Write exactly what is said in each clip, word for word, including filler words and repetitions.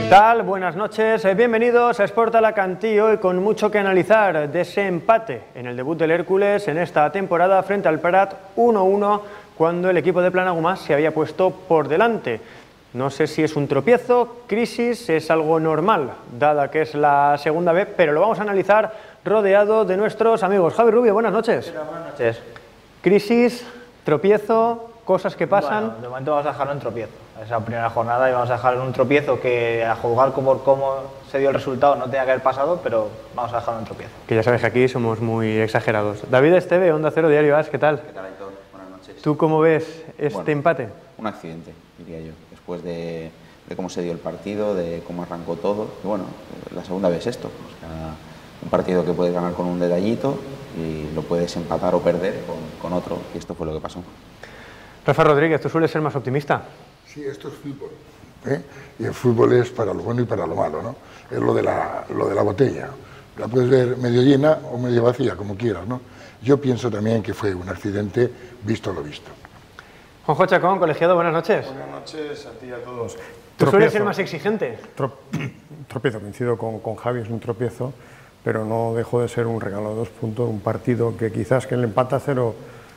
tal? Buenas noches, bienvenidos a Sport Alacantí, hoy con mucho que analizar de ese empate en el debut del Hércules en esta temporada frente al Prat uno uno, cuando el equipo de Planagumás se había puesto por delante. No sé si es un tropiezo, crisis, es algo normal, dada que es la segunda vez, pero lo vamos a analizar rodeado de nuestros amigos. Javi Rubio, buenas noches. Buenas noches. Crisis, tropiezo, cosas que pasan. Bueno, de momento vamos a dejarlo en tropiezo. Esa primera jornada y vamos a dejarlo en un tropiezo que a juzgar por cómo se dio el resultado no tenía que haber pasado, pero vamos a dejarlo en tropiezo. Que ya sabes que aquí somos muy exagerados. David Esteve, Onda Cero Diario As, ¿qué tal? ¿Qué tal, Aitor? Buenas noches. ¿Tú cómo ves este bueno, empate? Un accidente, diría yo, después de, de cómo se dio el partido, de cómo arrancó todo. Y bueno, la segunda vez esto. O sea, un partido que puedes ganar con un detallito y lo puedes empatar o perder con, con otro, y esto fue lo que pasó. Rafa Rodríguez, tú sueles ser más optimista. Sí, esto es fútbol, ¿eh? Y el fútbol es para lo bueno y para lo malo, ¿no? Es lo de la, lo de la botella. La puedes ver medio llena o medio vacía, como quieras, ¿no? Yo pienso también que fue un accidente, visto lo visto. Juanjo Chacón, colegiado, buenas noches. Buenas noches a ti y a todos. ¿Tú Tropiezo. sueles ser más exigente? Trop, tropiezo, coincido con, con Javi, es un tropiezo, pero no dejó de ser un regalo de dos puntos, un partido que quizás que el empate a cero,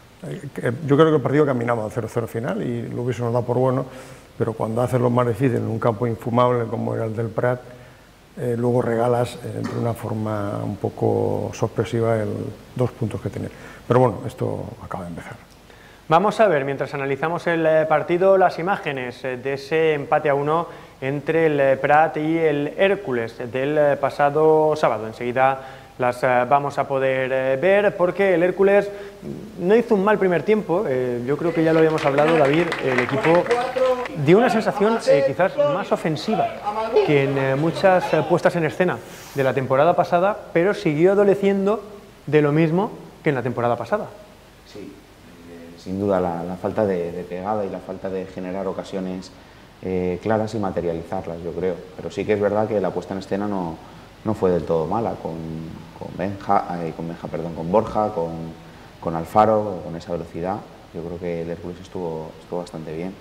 eh, yo creo que el partido caminaba al cero cero final y lo hubiésemos dado por bueno, pero cuando haces lo más difícil en un campo infumable como era el del Prat, eh, luego regalas eh, de una forma un poco sorpresiva el dos puntos que tenía. Pero bueno, esto acaba de empezar. Vamos a ver, mientras analizamos el partido, las imágenes de ese empate a uno entre el Prat y el Hércules del pasado sábado. Enseguida las vamos a poder ver porque el Hércules no hizo un mal primer tiempo. Eh, yo creo que ya lo habíamos hablado, David. El equipo dio una sensación eh, quizás más ofensiva que en eh, muchas eh, puestas en escena de la temporada pasada, pero siguió adoleciendo de lo mismo que en la temporada pasada. Sí. Sin duda la, la falta de, de pegada y la falta de generar ocasiones eh, claras y materializarlas, yo creo. Pero sí que es verdad que la puesta en escena no, no fue del todo mala, con, con, Benja, eh, con, Benja, perdón, con Borja, con, con Alfaro, con esa velocidad. Yo creo que el Hércules estuvo, estuvo bastante bien.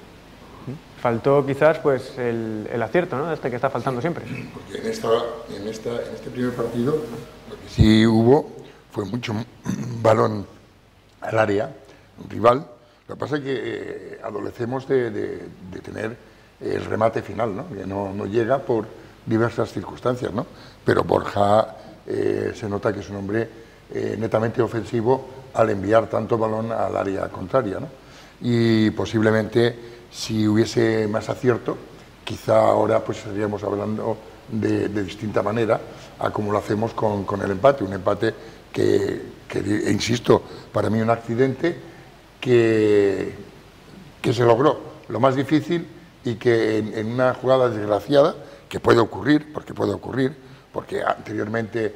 Faltó quizás pues el, el acierto, ¿no? Este que está faltando siempre. Porque en, esta, en, esta, en este primer partido lo que sí hubo fue mucho balón al área, un rival. Lo que pasa es que eh, adolecemos de, de, de tener el remate final, ¿no? Que no, no llega por diversas circunstancias, ¿no? Pero Borja eh, se nota que es un hombre eh, netamente ofensivo al enviar tanto balón al área contraria, ¿no? Y posiblemente si hubiese más acierto, quizá ahora pues estaríamos hablando de, de distinta manera a como lo hacemos con, con el empate, un empate que, que, insisto, para mí un accidente Que, que se logró lo más difícil y que en, en una jugada desgraciada, que puede ocurrir, porque puede ocurrir, porque anteriormente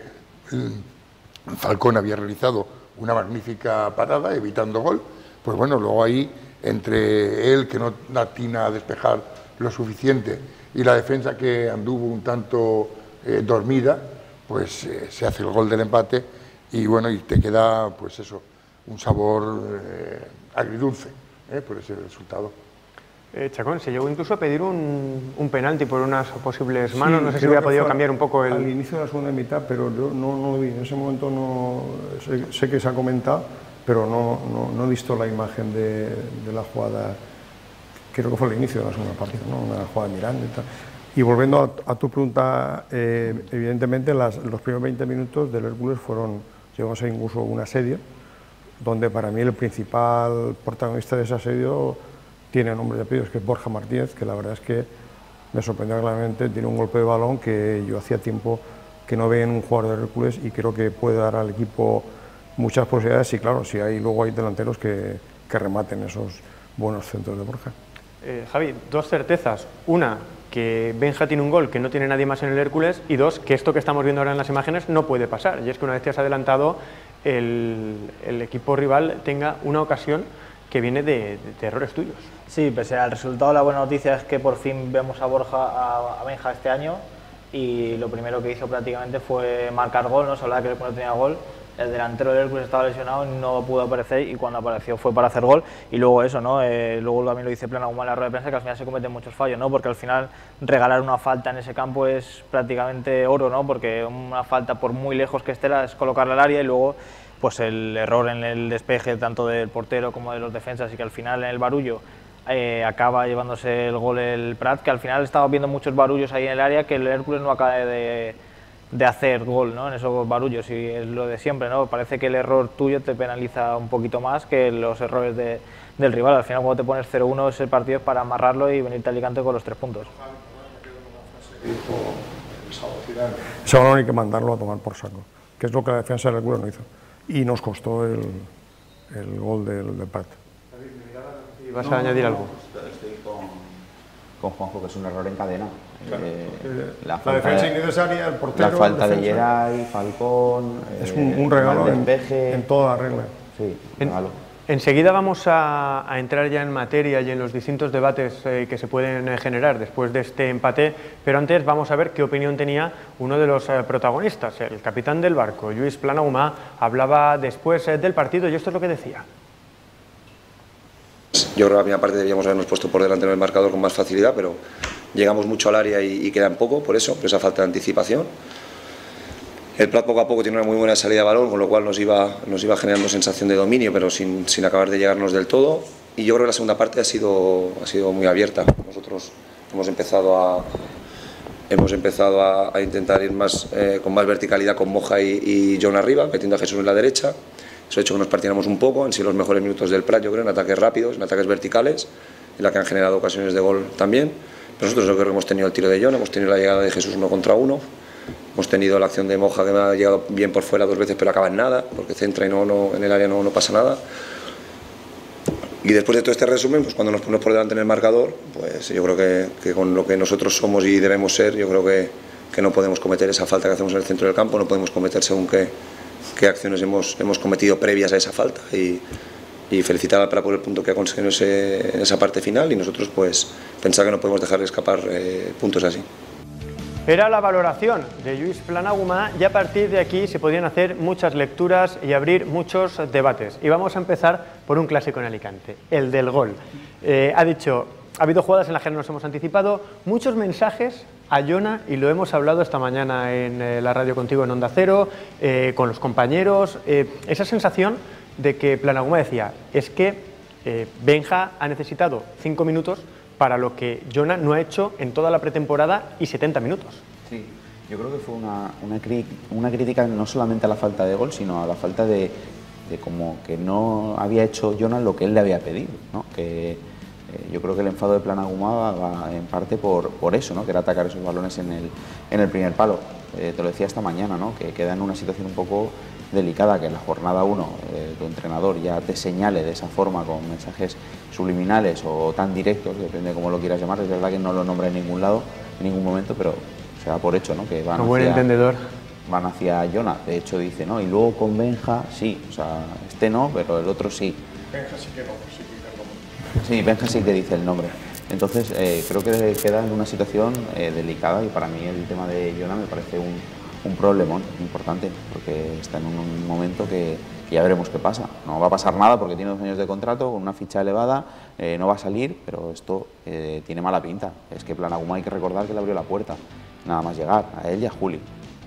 Falcón había realizado una magnífica parada evitando gol, pues bueno, luego ahí entre él que no atina a despejar lo suficiente y la defensa que anduvo un tanto eh, dormida, pues eh, se hace el gol del empate y bueno, y te queda pues eso, un sabor eh, agridulce eh, por ese resultado. Eh, Chacón, se llegó incluso a pedir un, un penalti por unas posibles manos, Sí, no sé si hubiera podido cambiar un poco el... Al inicio de la segunda mitad, pero yo no, no lo vi, en ese momento no sé, sé que se ha comentado, pero no, no, no he visto la imagen de, de la jugada, creo que fue el inicio de la segunda partida, ¿no? Una jugada de Miranda y tal. Y volviendo a, a tu pregunta, eh, evidentemente las, los primeros veinte minutos del Hércules fueron, llegó a ser incluso un asedio, donde para mí el principal protagonista de ese asedio tiene nombre y apellidos, que es Borja Martínez, que la verdad es que me sorprendió claramente, tiene un golpe de balón que yo hacía tiempo que no veía en un jugador de Hércules y creo que puede dar al equipo muchas posibilidades y claro, si hay, luego hay delanteros que, que rematen esos buenos centros de Borja. Eh, Javi, dos certezas, una, que Benja tiene un gol que no tiene nadie más en el Hércules y dos, que esto que estamos viendo ahora en las imágenes no puede pasar, y es que una vez te has adelantado el, el equipo rival tenga una ocasión que viene de, de, de errores tuyos. Sí, pese al resultado, la buena noticia es que por fin vemos a Borja, a, a Benja este año y lo primero que hizo prácticamente fue marcar gol, no se hablaba que no tenía gol el delantero del Hércules estaba lesionado, no pudo aparecer y cuando apareció fue para hacer gol. Y luego eso, ¿no? Eh, luego también lo dice Planagumá en la rueda de prensa, que al final se cometen muchos fallos, ¿no? Porque al final regalar una falta en ese campo es prácticamente oro, ¿no? Porque una falta, por muy lejos que esté, es colocarla al área y luego pues el error en el despeje tanto del portero como de los defensas, y que al final en el barullo eh, acaba llevándose el gol el Prat, que al final estaba viendo muchos barullos ahí en el área que el Hércules no acaba de, de hacer gol, ¿no? En esos barullos, y es lo de siempre, ¿no? Parece que el error tuyo te penaliza un poquito más que los errores de, del rival. Al final cuando te pones cero uno ese partido es para amarrarlo y venirte a Alicante con los tres puntos. Ese balón hay que mandarlo a tomar por saco, que es lo que la defensa del Hércules no hizo. Y nos costó el, el gol del, del Prat. ¿Y vas a añadir algo? Estoy con, con Juanjo, que es un error en cadena. Claro, eh, la, la, la defensa de, innecesaria, el portero... La falta defensa, de Geray, Falcón... Es eh, un, un regalo en, despeje, en toda la regla. Sí, en, regalo. Enseguida vamos a, a entrar ya en materia y en los distintos debates eh, que se pueden eh, generar después de este empate, pero antes vamos a ver qué opinión tenía uno de los eh, protagonistas, el capitán del barco, Lluís Planagumá. Hablaba después eh, del partido y esto es lo que decía. Yo creo que a la primera parte debíamos habernos puesto por delante en el marcador con más facilidad, pero llegamos mucho al área y, y quedan poco, por eso, por esa falta de anticipación. El Prat poco a poco tiene una muy buena salida de balón, con lo cual nos iba, nos iba generando sensación de dominio, pero sin, sin acabar de llegarnos del todo. Y yo creo que la segunda parte ha sido, ha sido muy abierta. Nosotros hemos empezado a, hemos empezado a, a intentar ir más, eh, con más verticalidad con Moja y, y John arriba, metiendo a Jesús en la derecha. Eso ha hecho que nos partiéramos un poco, han sido los mejores minutos del Prat, yo creo, en ataques rápidos, en ataques verticales, en la que han generado ocasiones de gol también. Pero nosotros yo creo que hemos tenido el tiro de John, hemos tenido la llegada de Jesús uno contra uno. Hemos tenido la acción de Moja, que me ha llegado bien por fuera dos veces, pero acaba en nada, porque centra y no, no, en el área no, no pasa nada. Y después de todo este resumen, pues cuando nos ponemos por delante en el marcador, pues yo creo que, que con lo que nosotros somos y debemos ser, yo creo que, que no podemos cometer esa falta que hacemos en el centro del campo, no podemos cometer según qué, qué acciones hemos, hemos cometido previas a esa falta. Y, y felicitar al Prat por el punto que ha conseguido ese, en esa parte final, y nosotros pues pensar que no podemos dejar de escapar eh, puntos así. Era la valoración de Lluís Planagumá y a partir de aquí se podían hacer muchas lecturas y abrir muchos debates. Y vamos a empezar por un clásico en Alicante, el del gol. Eh, ha dicho, ha habido jugadas en las que nos hemos anticipado, muchos mensajes a Jona, y lo hemos hablado esta mañana en eh, la radio contigo en Onda Cero, eh, con los compañeros, eh, esa sensación de que Planagumá decía, es que eh, Benja ha necesitado cinco minutos para lo que Jona no ha hecho en toda la pretemporada y setenta minutos. Sí, yo creo que fue una, una, cri una crítica no solamente a la falta de gol, sino a la falta de, de como que no había hecho Jona lo que él le había pedido, ¿no? Que eh, yo creo que el enfado de Planagumá va, va en parte por, por eso, ¿no? Que era atacar esos balones en el, en el primer palo. Eh, te lo decía esta mañana, ¿no? Que queda en una situación un poco delicada, que en la jornada uno eh, tu entrenador ya te señale de esa forma con mensajes subliminales o tan directos, depende de cómo lo quieras llamar. Es verdad que no lo nombra en ningún lado, en ningún momento, pero se da por hecho, ¿no? Que van, Un buen hacia, entendedor. van hacia Jona. De hecho dice, ¿no? Y luego con Benja, sí, o sea, este no, pero el otro sí. Benja sí que no, sí que no. Sí, Benja sí que dice el nombre. Entonces eh, creo que queda en una situación eh, delicada, y para mí el tema de Jona me parece un un problemón importante, porque está en un momento que, que ya veremos qué pasa. No va a pasar nada porque tiene dos años de contrato, con una ficha elevada, eh, no va a salir, pero esto eh, tiene mala pinta. Es que Planagumá hay que recordar que le abrió la puerta, nada más llegar, a él y a Juli.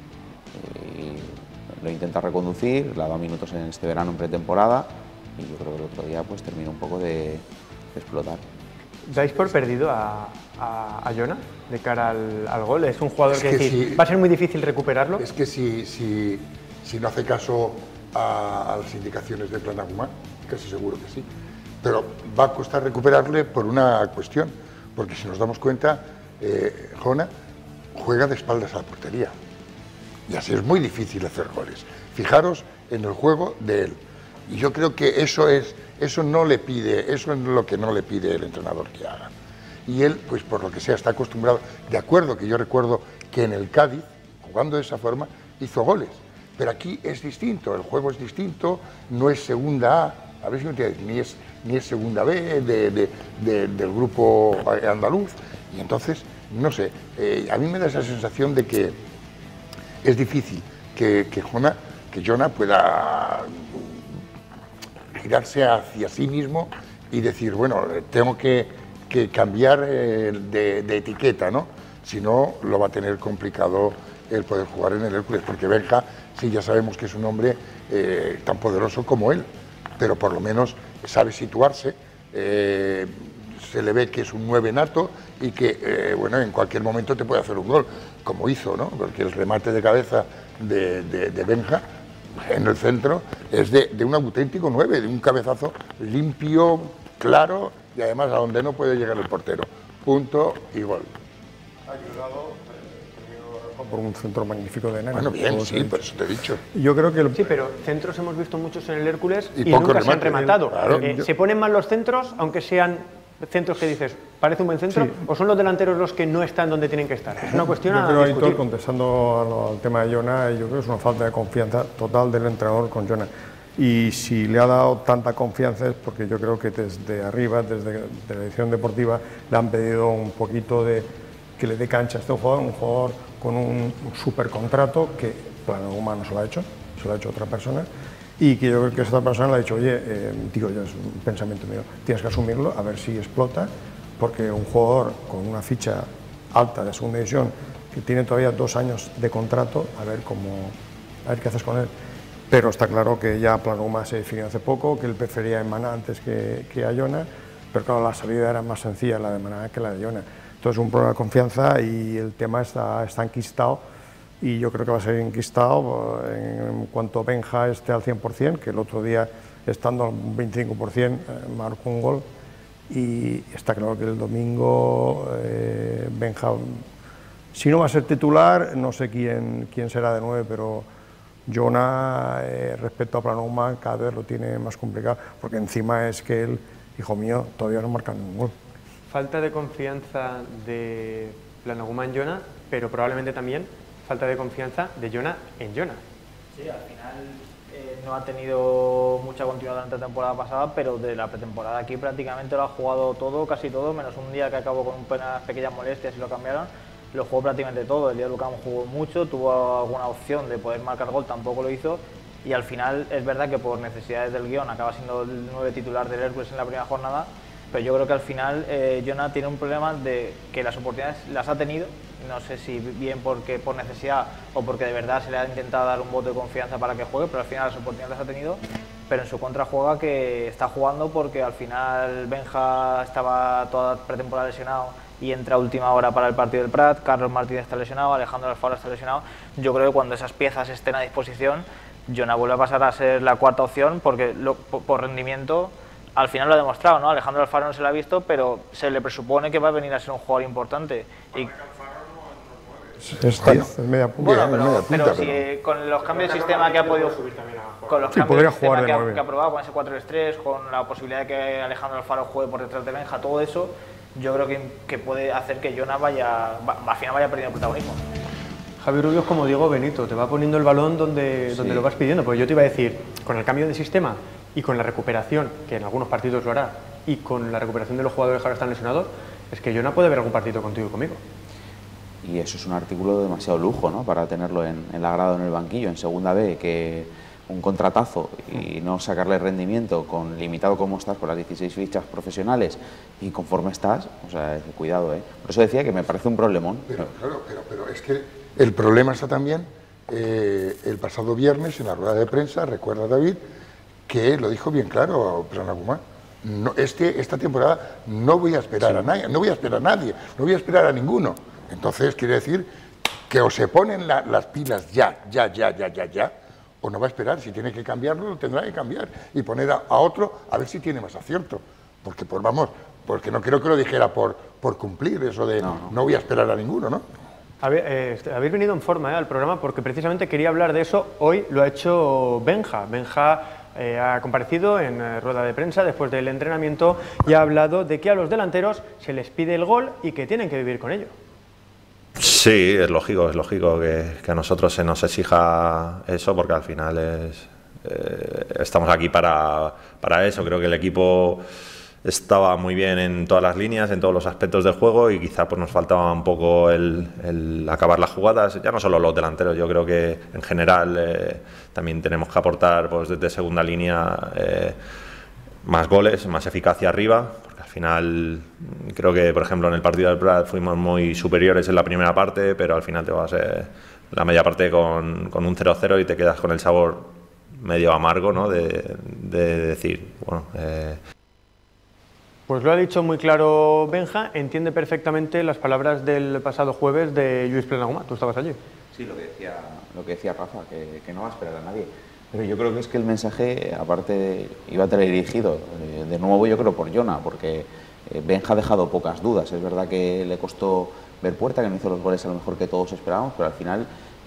Eh, lo intenta reconducir, le ha dado minutos en este verano en pretemporada, y yo creo que el otro día pues termina un poco de, de explotar. ¿Dais por perdido a, a, a Jona de cara al, al gol? Es un jugador es que, que decís, si, va a ser muy difícil recuperarlo. Es que si, si, si no hace caso a, a las indicaciones de Planagumá, casi seguro que sí, pero va a costar recuperarle por una cuestión, porque si nos damos cuenta, eh, Jona juega de espaldas a la portería, y así es muy difícil hacer goles. Fijaros en el juego de él, y yo creo que eso es Eso no le pide, eso es lo que no le pide el entrenador que haga. Y él, pues por lo que sea, está acostumbrado. De acuerdo que yo recuerdo que en el Cádiz, jugando de esa forma, hizo goles. Pero aquí es distinto, el juego es distinto, no es segunda A, a ver si me entiendes, ni es, ni es segunda B de, de, de, del grupo andaluz. Y entonces, no sé, eh, a mí me da esa sensación de que es difícil que, que Jona, que que Jonah pueda girarse hacia sí mismo y decir, bueno, tengo que, que cambiar eh, de, de etiqueta, ¿no? Si no, lo va a tener complicado el poder jugar en el Hércules, porque Benja, sí, ya sabemos que es un hombre eh, tan poderoso como él, pero por lo menos sabe situarse, eh, se le ve que es un nueve nato y que, eh, bueno, en cualquier momento te puede hacer un gol, como hizo, ¿no? Porque el remate de cabeza de, de, de Benja en el centro es de, de un auténtico nueve, de un cabezazo limpio, claro, y además a donde no puede llegar el portero. Punto y gol. Ayudado por un centro magnífico de Nani. Bueno, bien, sí, por eso te he dicho. Yo creo que el... Sí, pero centros hemos visto muchos en el Hércules y, y, poco nunca se han remate, rematado. claro. Eh, ¿Se ponen mal los centros, aunque sean centros que dices, parece un buen centro, Sí. o son los delanteros los que no están donde tienen que estar? Es una cuestión Yo a creo, discutir. Aitor, contestando a lo- al tema de Jonah, yo creo que es una falta de confianza total del entrenador con Jonah. Y si le ha dado tanta confianza es porque yo creo que desde arriba, desde de la dirección deportiva, le han pedido un poquito de que le dé cancha a este jugador, un jugador con un super contrato que Planaguma no se lo ha hecho, se lo ha hecho otra persona, y que yo creo que esta persona le ha dicho, oye, eh, digo yo, es un pensamiento mío, tienes que asumirlo, a ver si explota, porque un jugador con una ficha alta de segunda división, que tiene todavía dos años de contrato, a ver cómo, a ver qué haces con él. Pero está claro que ya Planaguma se definió hace poco, que él prefería a Maná antes que, que a Jonah, pero claro, la salida era más sencilla la de Maná que la de Jonah. Entonces, un problema de confianza y el tema está, está enquistado, y yo creo que va a ser enquistado en cuanto Benja esté al cien por cien, que el otro día, estando al veinticinco por cien, eh, marcó un gol, y está claro que el domingo eh, Benja, si no va a ser titular, no sé quién, quién será de nueve, pero Jonah, eh, respecto a Planaguma, cada vez lo tiene más complicado, porque encima es que él, hijo mío, todavía no marca ningún gol. Falta de confianza de Planaguma en Jonah, pero probablemente también falta de confianza de Jonah en Jonah. Sí, al final eh, no ha tenido mucha continuidad durante la temporada pasada, pero de la pretemporada aquí prácticamente lo ha jugado todo, casi todo, menos un día que acabó con unas pequeñas molestias y lo cambiaron. Lo jugó prácticamente todo. El día de Lucam jugó mucho, tuvo alguna opción de poder marcar gol, tampoco lo hizo, y al final es verdad que por necesidades del guión acaba siendo el nueve titular del Hércules en la primera jornada, pero yo creo que al final eh, Jonah tiene un problema de que las oportunidades las ha tenido, no sé si bien porque por necesidad o porque de verdad se le ha intentado dar un voto de confianza para que juegue, pero al final las oportunidades las ha tenido, pero en su contra juega que está jugando porque al final Benja estaba toda pretemporada lesionado y entra a última hora para el partido del Prat, Carlos Martínez está lesionado, Alejandro Alfaro está lesionado. Yo creo que cuando esas piezas estén a disposición, Jonah vuelve a pasar a ser la cuarta opción porque lo, por, por rendimiento al final lo ha demostrado, ¿no? Alejandro Alfaro no se lo ha visto, pero se le presupone que va a venir a ser un jugador importante. Y, Está, es media punta. bueno, Bien, pero, media punta, pero si pero- eh, con los cambios de sistema que ha podido con los Sí, cambios podría de sistema jugar de que, ha, nueve. que ha probado, con ese cuatro tres tres, con la posibilidad de que Alejandro Alfaro juegue por detrás de Benja, todo eso, yo creo que, que puede hacer que Jonah vaya, va, al final vaya perdiendo protagonismo. Javi Rubio es como Diego Benito, te va poniendo el balón donde, Sí. donde lo vas pidiendo, porque yo te iba a decir, con el cambio de sistema y con la recuperación, que en algunos partidos lo hará, y con la recuperación de los jugadores que ahora están lesionados, es que Jonah puede ver algún partido contigo y conmigo. Y eso es un artículo de demasiado lujo, ¿no? Para tenerlo en, en la grada o en el banquillo. En segunda B, que un contratazo y no sacarle rendimiento con limitado como estás con las dieciséis fichas profesionales y conforme estás, o sea, cuidado, ¿eh? Por eso decía que me parece un problemón. Pero, claro, pero, pero es que el problema está también, eh, el pasado viernes en la rueda de prensa, recuerda David, que lo dijo bien claro Planaguma. No, este, esta temporada no voy a esperar a nadie, no voy a esperar a nadie, no voy a esperar a ninguno. Entonces quiere decir que o se ponen la, las pilas ya, ya, ya, ya, ya, ya, o no va a esperar. Si tiene que cambiarlo, lo tendrá que cambiar y poner a, a otro a ver si tiene más acierto. Porque, pues vamos, porque no creo que lo dijera por, por cumplir eso de no, no. no voy a esperar a ninguno, ¿no? Habe- eh, habéis venido en forma eh, al programa porque precisamente quería hablar de eso. Hoy lo ha hecho Benja. Benja eh, ha comparecido en eh, rueda de prensa después del entrenamiento y ha hablado de que a los delanteros se les pide el gol y que tienen que vivir con ello. Sí, es lógico, es lógico que, que a nosotros se nos exija eso porque al final es, eh, estamos aquí para, para eso. Creo que el equipo estaba muy bien en todas las líneas, en todos los aspectos del juego, y quizá pues nos faltaba un poco el, el acabar las jugadas, ya no solo los delanteros, yo creo que en general eh, también tenemos que aportar pues desde segunda línea eh, más goles, más eficacia arriba, porque al final creo que por ejemplo en el partido del Prat fuimos muy superiores en la primera parte, pero al final te vas eh, la media parte con, con un cero cero y te quedas con el sabor medio amargo, ¿no? de, de decir, bueno... Eh, Pues lo ha dicho muy claro Benja, entiende perfectamente las palabras del pasado jueves de Lluís Planagumà. ¿Tú estabas allí? Sí, lo que decía, lo que decía Rafa, que, que no va a esperar a nadie. Pero yo creo que es que el mensaje, aparte, iba teledirigido, eh, de nuevo yo creo por Jona, porque eh, Benja ha dejado pocas dudas. Es verdad que le costó ver puerta, que no hizo los goles a lo mejor que todos esperábamos, pero al final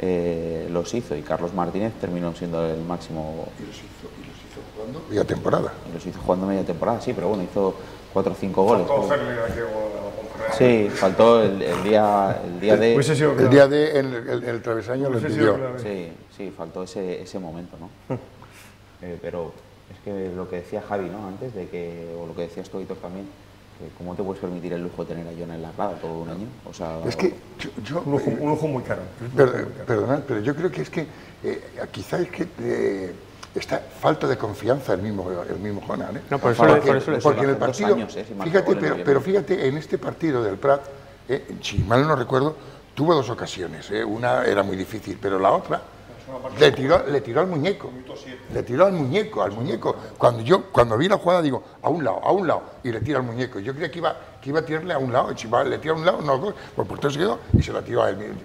eh, los hizo, y Carlos Martínez terminó siendo el máximo... Y los hizo, y los hizo jugando media temporada. Y los hizo jugando media temporada, sí, pero bueno, hizo cuatro o cinco goles. Faltó Ferli aquí a la Sí, faltó el, el día el día de... Hubiese sido El claro. día de en el, el, el travesaño lo Hubiese sido impidió. claro. Sí, sí, faltó ese, ese momento, ¿no? eh, pero es que lo que decía Javi, ¿no? Antes de que, o lo que decías tú, Hitor, también, que cómo te puedes permitir el lujo de tener a Jona en la grada todo un año. O sea, Es que yo, yo- Un lujo, un lujo muy caro. per- perdonad, pero yo creo que es que eh, quizá es que eh, está falta de confianza el mismo el mismo Jonan, ¿eh? No, por eso, Porque- por eso le porque- Porque en el Dos partido, años, eh, sin marcar fíjate, goles, pero, no, pero no. fíjate, en este partido del Prat, eh, si mal no recuerdo, tuvo dos ocasiones. eh, Una era muy difícil, pero la otra le tiró, le tiró al muñeco. Le tiró al muñeco, al muñeco. Cuando yo cuando vi la jugada digo, a un lado, a un lado, y le tira al muñeco. Yo creía que iba, que iba a tirarle a un lado, y si va- le tira a un lado, no, pues por portero se quedó y se la tiró a él mismo.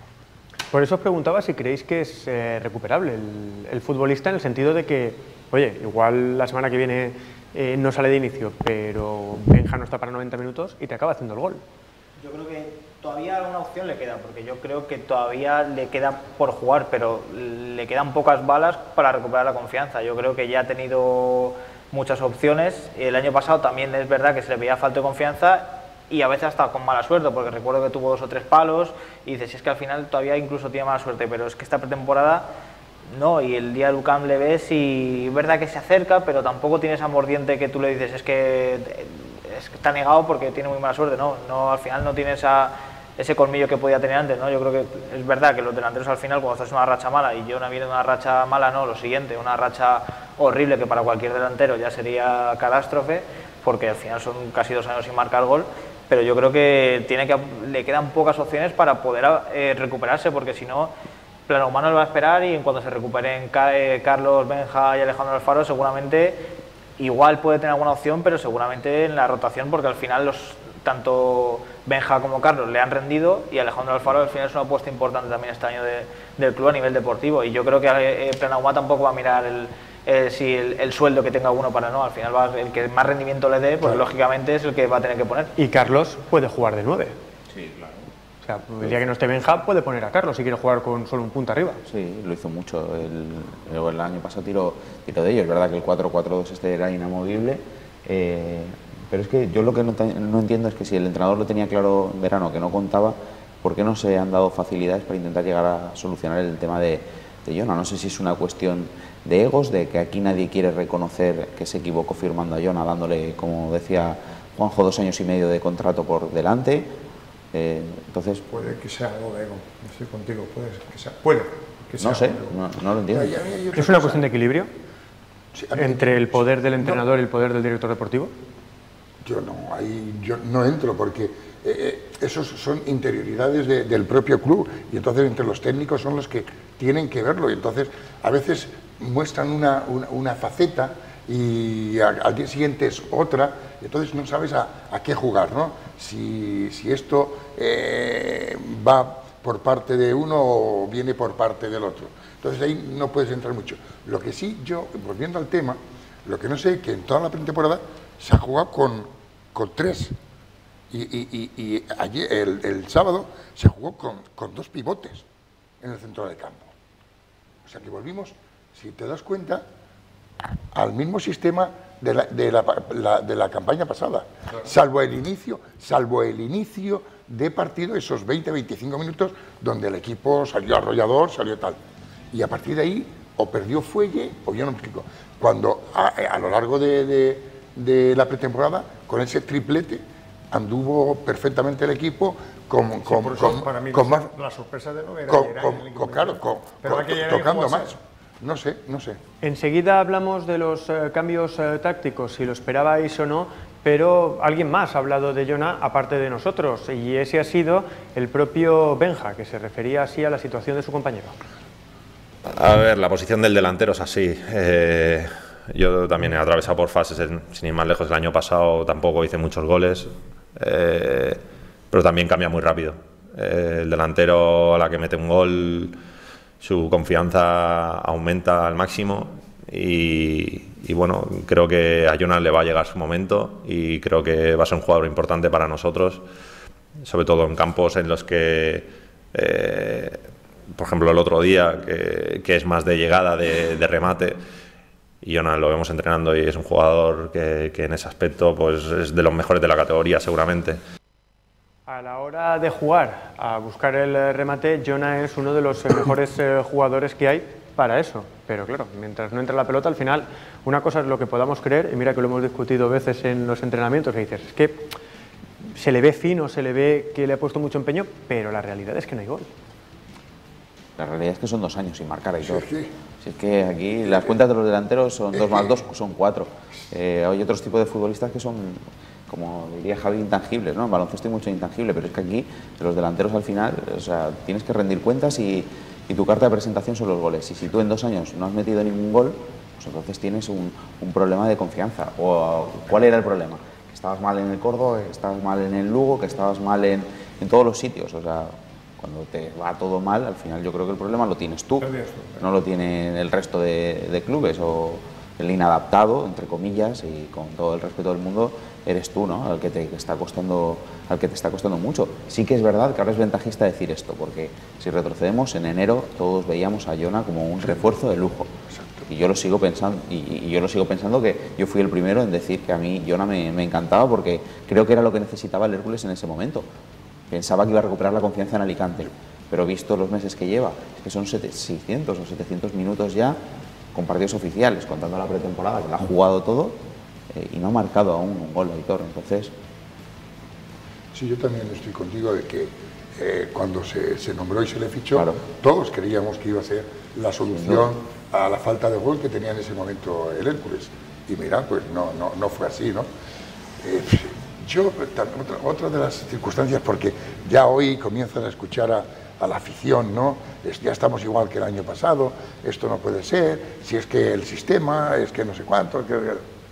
Por eso os preguntaba si creéis que es eh, recuperable el, el futbolista, en el sentido de que, oye, igual la semana que viene eh, no sale de inicio, pero Benja no está para noventa minutos y te acaba haciendo el gol. Yo creo que todavía alguna opción le queda, porque yo creo que todavía le queda por jugar, pero le quedan pocas balas para recuperar la confianza. Yo creo que ya ha tenido muchas opciones. El año pasado también es verdad que se le veía falta de confianza y a veces hasta con mala suerte, porque recuerdo que tuvo dos o tres palos y dices, si es que al final todavía incluso tiene mala suerte, pero es que esta pretemporada no, y el día del U C A M le ves y es verdad que se acerca, pero tampoco tiene esa mordiente que tú le dices, es que, es que está negado porque tiene muy mala suerte, no, no al final no tiene esa, ese colmillo que podía tener antes, ¿no? Yo creo que es verdad que los delanteros al final cuando estás en una racha mala, y yo no viene de una racha mala, no, lo siguiente, una racha horrible que para cualquier delantero ya sería catástrofe, porque al final son casi dos años sin marcar gol, pero yo creo que, tiene que le quedan pocas opciones para poder eh, recuperarse, porque si no, Planagumà no le va a esperar y en cuanto se recuperen eh, Carlos, Benja y Alejandro Alfaro, seguramente igual puede tener alguna opción, pero seguramente en la rotación, porque al final los tanto Benja como Carlos le han rendido y Alejandro Alfaro al final es una apuesta importante también este año de, del club a nivel deportivo, y yo creo que eh, Planagumà tampoco va a mirar el, eh, si el, el sueldo que tenga uno para no, al final va, el que más rendimiento le dé, pues lógicamente es el que va a tener que poner. Y Carlos puede jugar de nueve. Sí, claro. O sea, el día que no esté Benja puede poner a Carlos si quiere jugar con solo un punta arriba. Sí, lo hizo mucho. El, el, el año pasado tiró, tiró de ello. Es verdad que el cuatro cuatro dos este era inamovible. Eh, pero es que yo lo que no, no entiendo es que si el entrenador lo tenía claro en verano, que no contaba, ¿por qué no se han dado facilidades para intentar llegar a solucionar el tema de, de Jona? No sé si es una cuestión de egos, de que aquí nadie quiere reconocer que se equivocó firmando a Jona, dándole, como decía Juanjo, dos años y medio de contrato por delante. Eh, entonces, Puede que sea algo de ego, estoy contigo, puede que sea, puede que sea no sé, algo de ego. no, no lo entiendo. Y a mí hay otra ¿Es una cosa. cuestión de equilibrio Sí, a mí- entre el poder del No, entrenador y el poder del director deportivo? Yo no, ahí yo no entro porque eh, eh, esos son interioridades de- del propio club, y entonces entre los técnicos son los que tienen que verlo, y entonces a veces muestran una, una, una faceta y a- al día siguiente es otra, y entonces no sabes a, a qué jugar, ¿no? Si, si esto eh, va por parte de uno o viene por parte del otro. Entonces ahí no puedes entrar mucho. Lo que sí, yo, volviendo al tema, lo que no sé es que en toda la pretemporada se ha jugado con, con tres. Y, y, y, y ayer, el, el sábado, se jugó con, con dos pivotes en el centro del campo. O sea que volvimos, si te das cuenta, al mismo sistema de la, de la, la- de la campaña pasada. Salvo el inicio, salvo el inicio de partido, esos veinte a veinticinco minutos, donde el equipo salió arrollador, salió tal. Y a partir de ahí, o perdió fuelle, o yo no me explico. Cuando a, a lo largo de, de- de la pretemporada, con ese triplete, anduvo perfectamente el equipo con, Sí, con, por eso con, para mí con la, más, la sorpresa de no era con, era con, el con- claro, con, Pero con- aquella era tocando que jugase. más. No sé, no sé. Enseguida hablamos de los eh, cambios eh, tácticos, si lo esperabais o no, pero alguien más ha hablado de Jona aparte de nosotros, y ese ha sido el propio Benja, que se refería así a la situación de su compañero. A ver, la posición del delantero es así. Eh, yo también he atravesado por fases, en- sin ir más lejos, el año pasado tampoco hice muchos goles, eh, pero también cambia muy rápido. Eh, el delantero, a la que mete un gol, su confianza aumenta al máximo y, y bueno, creo que a Jonas le va a llegar su momento y creo que va a ser un jugador importante para nosotros, sobre todo en campos en los que, eh, por ejemplo, el otro día, que, que es más de llegada, de, de remate, y Jonas lo vemos entrenando y es un jugador que, que en ese aspecto pues, es de los mejores de la categoría seguramente. A la hora de jugar, a buscar el eh, remate, Jona es uno de los eh, mejores eh, jugadores que hay para eso. Pero claro, mientras no entra la pelota, al final, una cosa es lo que podamos creer, y mira que lo hemos discutido veces en los entrenamientos, que dices, es que se le ve fino, se le ve que le ha puesto mucho empeño, pero la realidad es que no hay gol. La realidad es que son dos años sin marcar, Aitor. Sí, sí. Si es que aquí las cuentas de los delanteros son dos más dos, son cuatro. Eh, hay otros tipos de futbolistas que son, como diría Javi, intangibles, ¿no? En baloncesto hay mucho intangible, pero es que aquí los delanteros al final, o sea, tienes que rendir cuentas y, y tu carta de presentación son los goles. Y si tú en dos años no has metido ningún gol, pues entonces tienes un, un problema de confianza. O, ¿cuál era el problema? Que estabas mal en el Córdoba, que estabas mal en el Lugo, que estabas mal en, en todos los sitios. O sea, cuando te va todo mal, al final yo creo que el problema lo tienes tú, no lo tiene el resto de, de clubes, o el inadaptado, entre comillas, y con todo el respeto del mundo, eres tú, ¿no? Al que te está costando, al que te está costando mucho. Sí que es verdad que ahora es ventajista decir esto, porque si retrocedemos, en enero todos veíamos a Jona como un refuerzo de lujo. Y yo lo sigo pensando, y, y yo lo sigo pensando que yo fui el primero en decir que a mí Jona me, me encantaba, porque creo que era lo que necesitaba el Hércules en ese momento. Pensaba que iba a recuperar la confianza en Alicante, pero visto los meses que lleva, es que son seiscientos o setecientos minutos ya con partidos oficiales, contando la pretemporada, que la ha jugado todo eh, y no ha marcado aún un gol de Aitor. Entonces, Sí, yo también estoy contigo de que eh, cuando se, se nombró y se le fichó, Claro. todos creíamos que iba a ser la solución a la falta de gol que tenía en ese momento el Hércules. Y mira, pues no, no, no fue así, ¿no? Eh, yo, otra, otra de las circunstancias, porque ya hoy comienzan a escuchar a, a la afición, ¿no? Es, ya estamos igual que el año pasado, esto no puede ser, si es que el sistema, es que no sé cuánto. Que,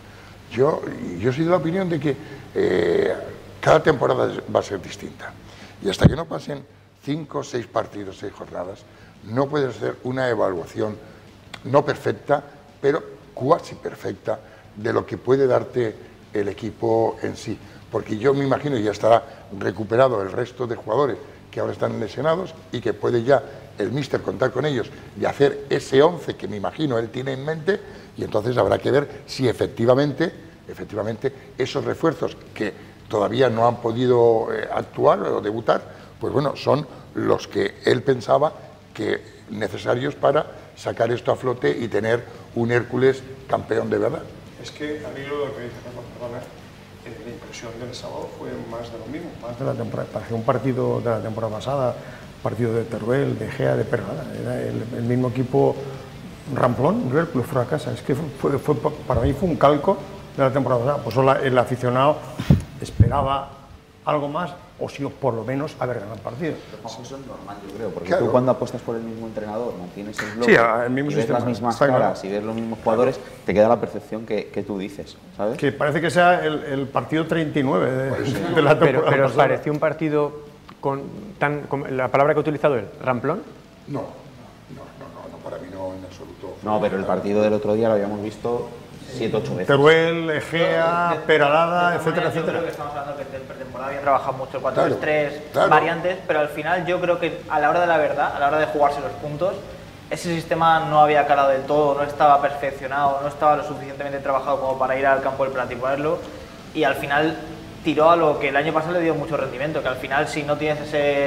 yo, yo soy de la opinión de que eh, cada temporada va a ser distinta. Y hasta que no pasen cinco, seis partidos, seis jornadas, no puedes hacer una evaluación no perfecta, pero cuasi perfecta, de lo que puede darte el equipo en sí. Porque yo me imagino que ya estará recuperado el resto de jugadores que ahora están lesionados y que puede ya el míster contar con ellos y hacer ese once que me imagino él tiene en mente, y entonces habrá que ver si efectivamente, efectivamente esos refuerzos que todavía no han podido eh, actuar o debutar, pues bueno, son los que él pensaba que necesarios para sacar esto a flote y tener un Hércules campeón de verdad. Es que a mí lo que dice Rafa, perdona, eh, la impresión del sábado fue más de lo mismo, más de la temporada. Parecía un partido de la temporada pasada, partido de Teruel, de Gea, de Peralada. Era el, el mismo equipo ramplón, el Hércules fracasa. Es que fue, fue, para mí fue un calco de la temporada pasada. Por eso la, el aficionado esperaba algo más, o si por lo menos haber ganado el partido. eso es normal, yo creo, porque Claro. tú cuando apuestas por el mismo entrenador, mantienes el bloque, Sí, el mismo y ves sistema, las mismas está claro. caras y ves los mismos jugadores, te queda la percepción que, que tú dices, ¿sabes? Que parece que sea el, el partido treinta y nueve de, Pues sí. de la Pero, temporada pero ¿os pasada. pareció un partido con, tan, con la palabra que ha utilizado él, ramplón? No, no, no, no, no, para mí no en absoluto. No, pero el partido del otro día lo habíamos visto siete, ocho veces. Teruel, Egea, Peralada, De todas etcétera, maneras, yo creo etcétera. que estamos hablando que en pretemporada había trabajado mucho el cuatro tres tres, Claro, claro. variantes, pero al final yo creo que a la hora de la verdad, a la hora de jugarse los puntos, ese sistema no había calado del todo, no estaba perfeccionado, no estaba lo suficientemente trabajado como para ir al campo del Prat y ponerlo, y al final tiró a lo que el año pasado le dio mucho rendimiento, que al final si no tienes ese,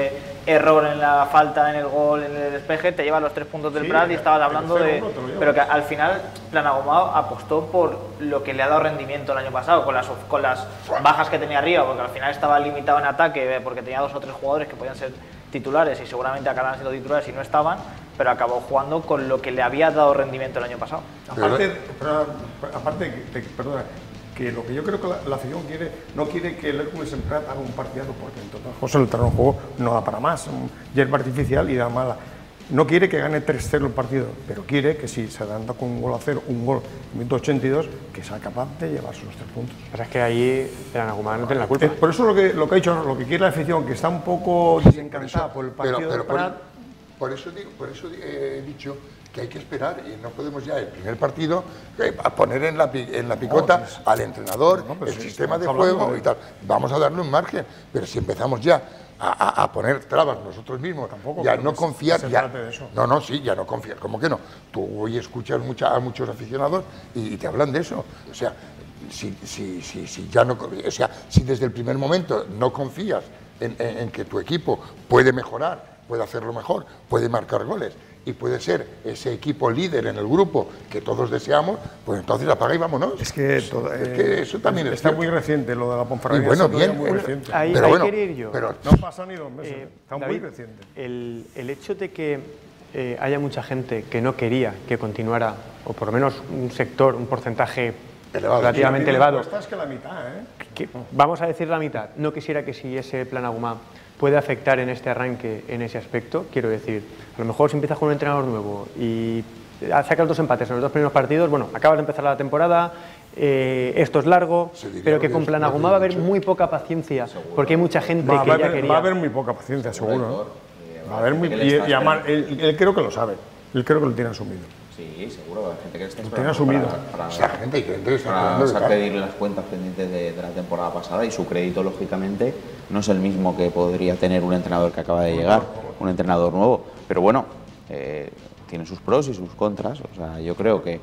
error en la falta, en el gol, en el despeje, te lleva los tres puntos del sí, Prat y estabas hablando de... Pero que al final Planagumao apostó por lo que le ha dado rendimiento el año pasado, con las, con las bajas que tenía arriba, porque al final estaba limitado en ataque, porque tenía dos o tres jugadores que podían ser titulares y seguramente acababan siendo titulares y no estaban, pero acabó jugando con lo que le había dado rendimiento el año pasado. Aparte, pero, aparte te, perdona, que lo que yo creo que la, la afición quiere, no quiere que el Hércules en Prat haga un partidazo, porque en total José el terreno de juego no da para más, hierba artificial y da mala. No quiere que gane tres cero el partido, pero quiere que si se anda con un gol a cero, un gol en minuto ochenta y dos, que sea capaz de llevarse los tres puntos. Pero es que ahí Planagumao no tiene la culpa. Eh, por eso lo que, lo que ha dicho, lo que quiere la afición, que está un poco desencantada por el partido pero, pero de Prat. Por, por eso, digo, por eso he dicho que hay que esperar y no podemos ya el primer partido eh, a poner en la, en la picota no, pues, al entrenador, no, el sí, sistema de juego de... y tal. Vamos a darle un margen, pero si empezamos ya a, a, a poner trabas nosotros mismos, tampoco, ya no confiar, se ya, de eso. no, no, sí, ya no confiar, ¿cómo que no? Tú hoy escuchas mucha, a muchos aficionados y, y te hablan de eso, o sea, si, si, si, si ya no, o sea, si desde el primer momento no confías en, en, en que tu equipo puede mejorar, puede hacerlo mejor, puede marcar goles y puede ser ese equipo líder en el grupo que todos deseamos, pues entonces apaga y vámonos. Es que, todo, es que eso también es está cierto. Muy reciente lo de la Ponferradina. Y bueno, bien, muy reciente. Ahí, pero ahí bueno, quería ir yo. Pero no pasa ni dos meses, eh, está David, muy reciente. El, el hecho de que eh, haya mucha gente que no quería que continuara, o por lo menos un sector, un porcentaje elevado, relativamente elevado. Es que la mitad, ¿eh? Que, vamos a decir la mitad. No quisiera que siguiese Planagumao puede afectar en este arranque en ese aspecto, quiero decir, a lo mejor si empiezas con un entrenador nuevo y sacas dos empates en los dos primeros partidos, bueno, acabas de empezar la temporada, eh, esto es largo, pero que con Planagumao va a haber muy poca paciencia, porque hay mucha gente va, que va ya haber, quería... Va a haber muy poca paciencia, seguro. ¿eh? Va a haber muy... Y, y además, él, él creo que lo sabe, él creo que lo tiene asumido. Sí, seguro, hay gente que está lo tiene asumido. Para, para, o sea, gente que para, para pedirle las cuentas pendientes de, de la temporada pasada y su crédito, lógicamente, no es el mismo que podría tener un entrenador que acaba de llegar, un entrenador nuevo. Pero bueno, eh, tiene sus pros y sus contras. O sea, yo creo que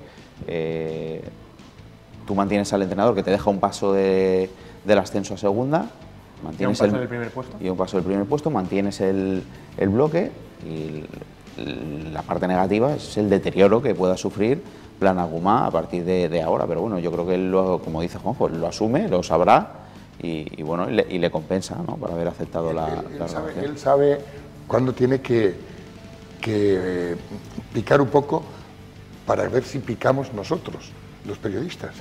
eh, tú mantienes al entrenador que te deja un paso de, del ascenso a segunda, mantienes ¿Y un paso el, del primer puesto? Y un paso del primer puesto, mantienes el, el bloque y el, la parte negativa es el deterioro que pueda sufrir Planagumao a partir de, de ahora. Pero bueno, yo creo que él, lo, como dice Juanjo, lo asume, lo sabrá. Y, y bueno, y le, y le compensa, ¿no?, por haber aceptado él, la, él, la él sabe, relación. Él sabe cuándo tiene que, que eh, picar un poco para ver si picamos nosotros, los periodistas.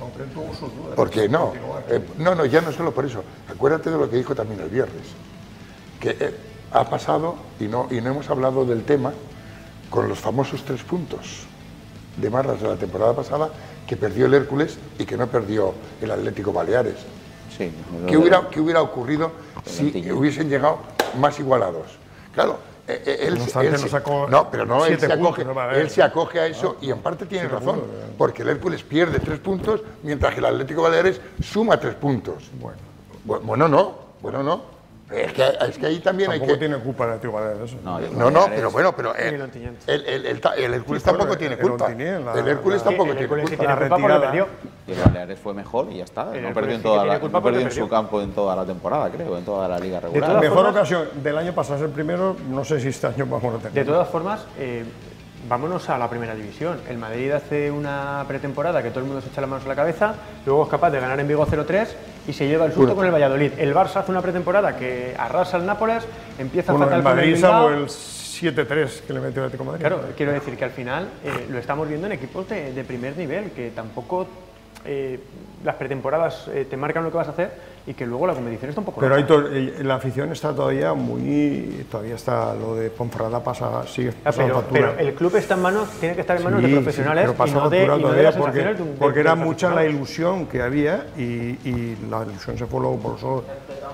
Porque no, eh, no, no, ya no solo por eso. Acuérdate de lo que dijo también el viernes, que eh, ha pasado y no, y no hemos hablado del tema con los famosos tres puntos de Marras de la temporada pasada que perdió el Hércules y que no perdió el Atlético Baleares. Sí, ¿Qué hubiera, ¿Qué hubiera ocurrido si hubiesen llegado más igualados? Claro, él, no, él, él se, sacó no, pero no, él, se acoge, puntos, no él se acoge a eso y en parte tiene razón, puntos, porque el Hércules pierde tres puntos mientras que el Atlético Baleares suma tres puntos. Bueno, bueno no, bueno no. Es que, es que ahí también tampoco hay que... tiene culpa el Atlético Baleares. No, no, no, pero bueno, pero el, el, el, el, el Hércules sí, tampoco el, tiene culpa. El, la, el Hércules la, tampoco tiene culpa. Tiene culpa por la perdió. Y el Baleares fue mejor y ya está. No perdió, en, toda la, no perdió en su campo en toda la temporada, creo, en toda la liga regular. La mejor formas, ocasión del año pasado es el primero, no sé si este año vamos a tener. De todas formas, eh, vámonos a la primera división. El Madrid hace una pretemporada que todo el mundo se echa las manos a la cabeza, luego es capaz de ganar en Vigo cero tres y se lleva el susto bueno. con el Valladolid. El Barça hace una pretemporada que arrasa al Nápoles, empieza bueno, fatal el Madrid con el Bilbao. el siete tres que le metió el Atlético Madrid. Claro, quiero decir que al final eh, lo estamos viendo en equipos de, de primer nivel, que tampoco eh, las pretemporadas eh, te marcan lo que vas a hacer y que luego la competición está un poco... Pero hay to la afición está todavía muy... Todavía está lo de Ponferrada, pasa, sigue pasando pero, factura. Pero el club está en manos, tiene que estar en manos sí, de profesionales sí, pero y no de, y no de las porque, sensaciones de un, porque de, era de mucha la ilusión que había y, y la ilusión se fue luego por solo...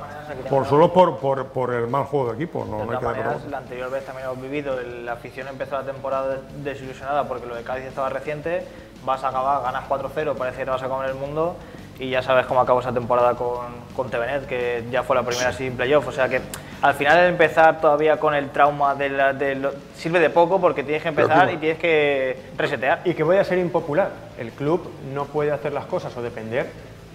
Por solo por, por, por el mal juego de equipo. No, de no hay todas que maneras, la anterior vez también lo hemos vivido, la afición empezó la temporada desilusionada porque lo de Cádiz estaba reciente, vas a acabar, ganas cuatro cero, parece que te vas a comer el mundo y ya sabes cómo acabó esa temporada con, con Tevenet, que ya fue la primera sin playoff, o sea que al final el empezar todavía con el trauma de, la, de lo, sirve de poco porque tienes que empezar y tienes que resetear. Y que voy a ser impopular, el club no puede hacer las cosas o depender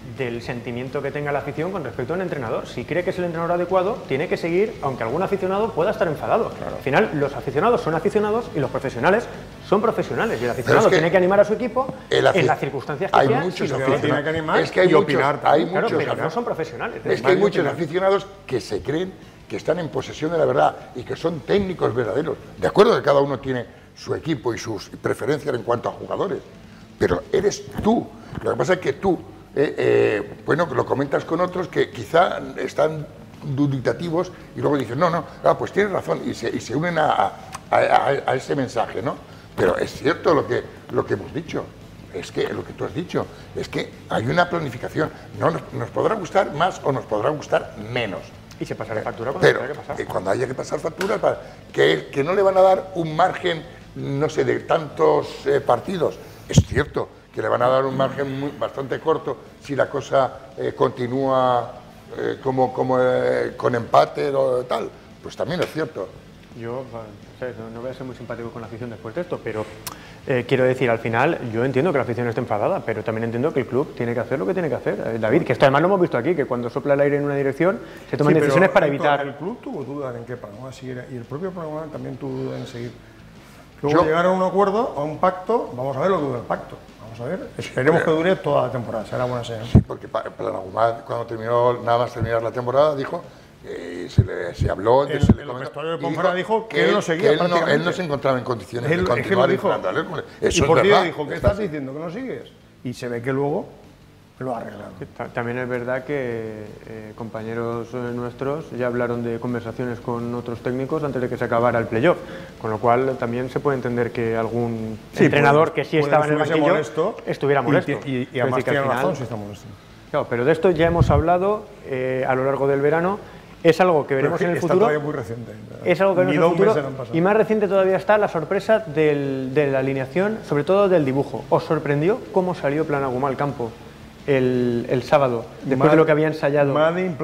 del sentimiento que tenga la afición con respecto a un entrenador. Si cree que es el entrenador adecuado, tiene que seguir, aunque algún aficionado pueda estar enfadado. Claro. Al final, los aficionados son aficionados y los profesionales son profesionales. Y el aficionado es que tiene que animar a su equipo en las circunstancias que hay sean. Muchos si aficionados, tiene que animar es que hay y muchos, opinar hay claro, muchos, pero no son profesionales. Es que hay muchos aficionados que se creen que están en posesión de la verdad y que son técnicos verdaderos. De acuerdo que cada uno tiene su equipo y sus preferencias en cuanto a jugadores, pero eres tú. Lo que pasa es que tú, eh, eh, bueno, lo comentas con otros que quizá están dubitativos y luego dicen, no, no, ah, pues tienes razón, y se, y se unen a, a, a, a ese mensaje, ¿no? Pero es cierto lo que, lo que hemos dicho, es que lo que tú has dicho, es que hay una planificación, no nos, nos podrá gustar más o nos podrá gustar menos. Y se pasará factura cuando Pero, haya que pasar. eh, cuando haya que pasar factura, para, que, que no le van a dar un margen, no sé, de tantos eh, partidos. Es cierto que le van a dar un margen muy, bastante corto si la cosa eh, continúa eh, como, como eh, con empate o tal. Pues también es cierto. Yo no, no voy a ser muy simpático con la afición después de esto, pero eh, quiero decir, al final, yo entiendo que la afición esté enfadada, pero también entiendo que el club tiene que hacer lo que tiene que hacer. Eh, David, que esto además lo hemos visto aquí, que cuando sopla el aire en una dirección se toman sí, decisiones para Héctor, evitar... El club tuvo dudas en qué programa seguir y el propio programa también tuvo dudas en seguir. Luego Yo, llegaron a un acuerdo, a un pacto, vamos a ver lo que dura el pacto. Vamos a ver, esperemos que dure toda la temporada, será buena señal. Sí, porque Planagumad, cuando terminó, nada más terminar la temporada, dijo... Eh, se, le, se habló, el, se le el comentó, vestuario de y Ponferrada dijo que, que él no seguía, que él, no, él no se encontraba en condiciones él, de continuar entrenando al Hércules. Eso y por es ti verdad. dijo, ¿qué estás diciendo? ¿Que no sigues? Y se ve que luego lo ha arreglado. También es verdad que eh, compañeros eh, nuestros ya hablaron de conversaciones con otros técnicos antes de que se acabara el playoff, con lo cual también se puede entender que algún sí, entrenador puede, que sí estaba en el banquillo molesto, estuviera molesto. Y, y, y además tiene razón si está molesto. Claro, pero de esto ya hemos hablado eh, a lo largo del verano. Es algo que veremos es que en el está futuro. Todavía muy reciente. Es algo que veremos en el futuro. Y más reciente todavía está la sorpresa del, de la alineación, sobre todo del dibujo. ¿Os sorprendió cómo salió Planagumá al campo el, el sábado, después Mad, de lo que había ensayado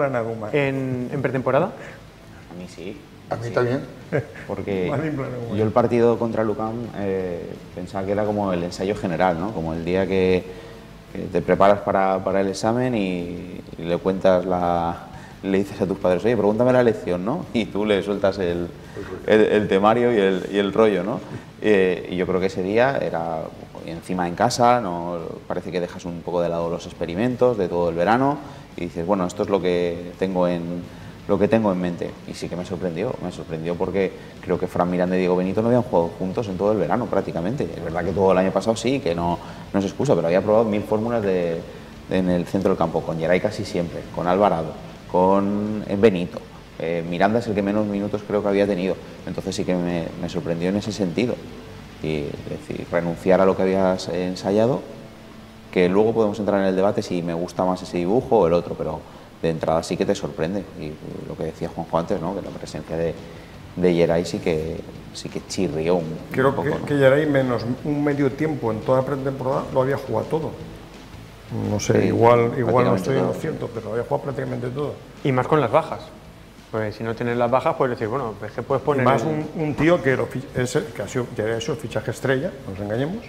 en, en pretemporada? A mí sí. A mí sí. también. Porque yo el partido contra Lucam eh, pensaba que era como el ensayo general, ¿no? Como el día que, que te preparas para, para el examen y, y le cuentas la... le dices a tus padres, oye, pregúntame la lección, ¿no? Y tú le sueltas el, el, el temario y el, y el rollo, ¿no? Eh, y yo creo que ese día era encima en casa, no parece que dejas un poco de lado los experimentos de todo el verano y dices, bueno, esto es lo que tengo en, lo que tengo en mente. Y sí que me sorprendió, me sorprendió porque creo que Fran Miranda y Diego Benito no habían jugado juntos en todo el verano prácticamente. Es verdad que todo el año pasado sí, que no, no es excusa, pero había probado mil fórmulas de, de, en el centro del campo, con Geray casi siempre, con Alvarado, con Benito. Eh, Miranda es el que menos minutos creo que había tenido, entonces sí que me, me sorprendió en ese sentido. Y es decir, renunciar a lo que habías ensayado, que luego podemos entrar en el debate si me gusta más ese dibujo o el otro, pero de entrada sí que te sorprende. Y lo que decía Juanjo antes, ¿no? Que la presencia de, de Geray sí que, sí que chirrió un, creo un poco. Creo ¿no? que Geray menos un medio tiempo en toda la pretemporada lo había jugado todo. No sé, sí, igual, igual no estoy en lo cierto, pero había jugado prácticamente todo. Y más con las bajas. Pues si no tienes las bajas, puedes decir, bueno, pues que puedes poner... Y más el... un, un tío que, lo, es el, que ha sido, que ha hecho el fichaje estrella, no nos engañemos.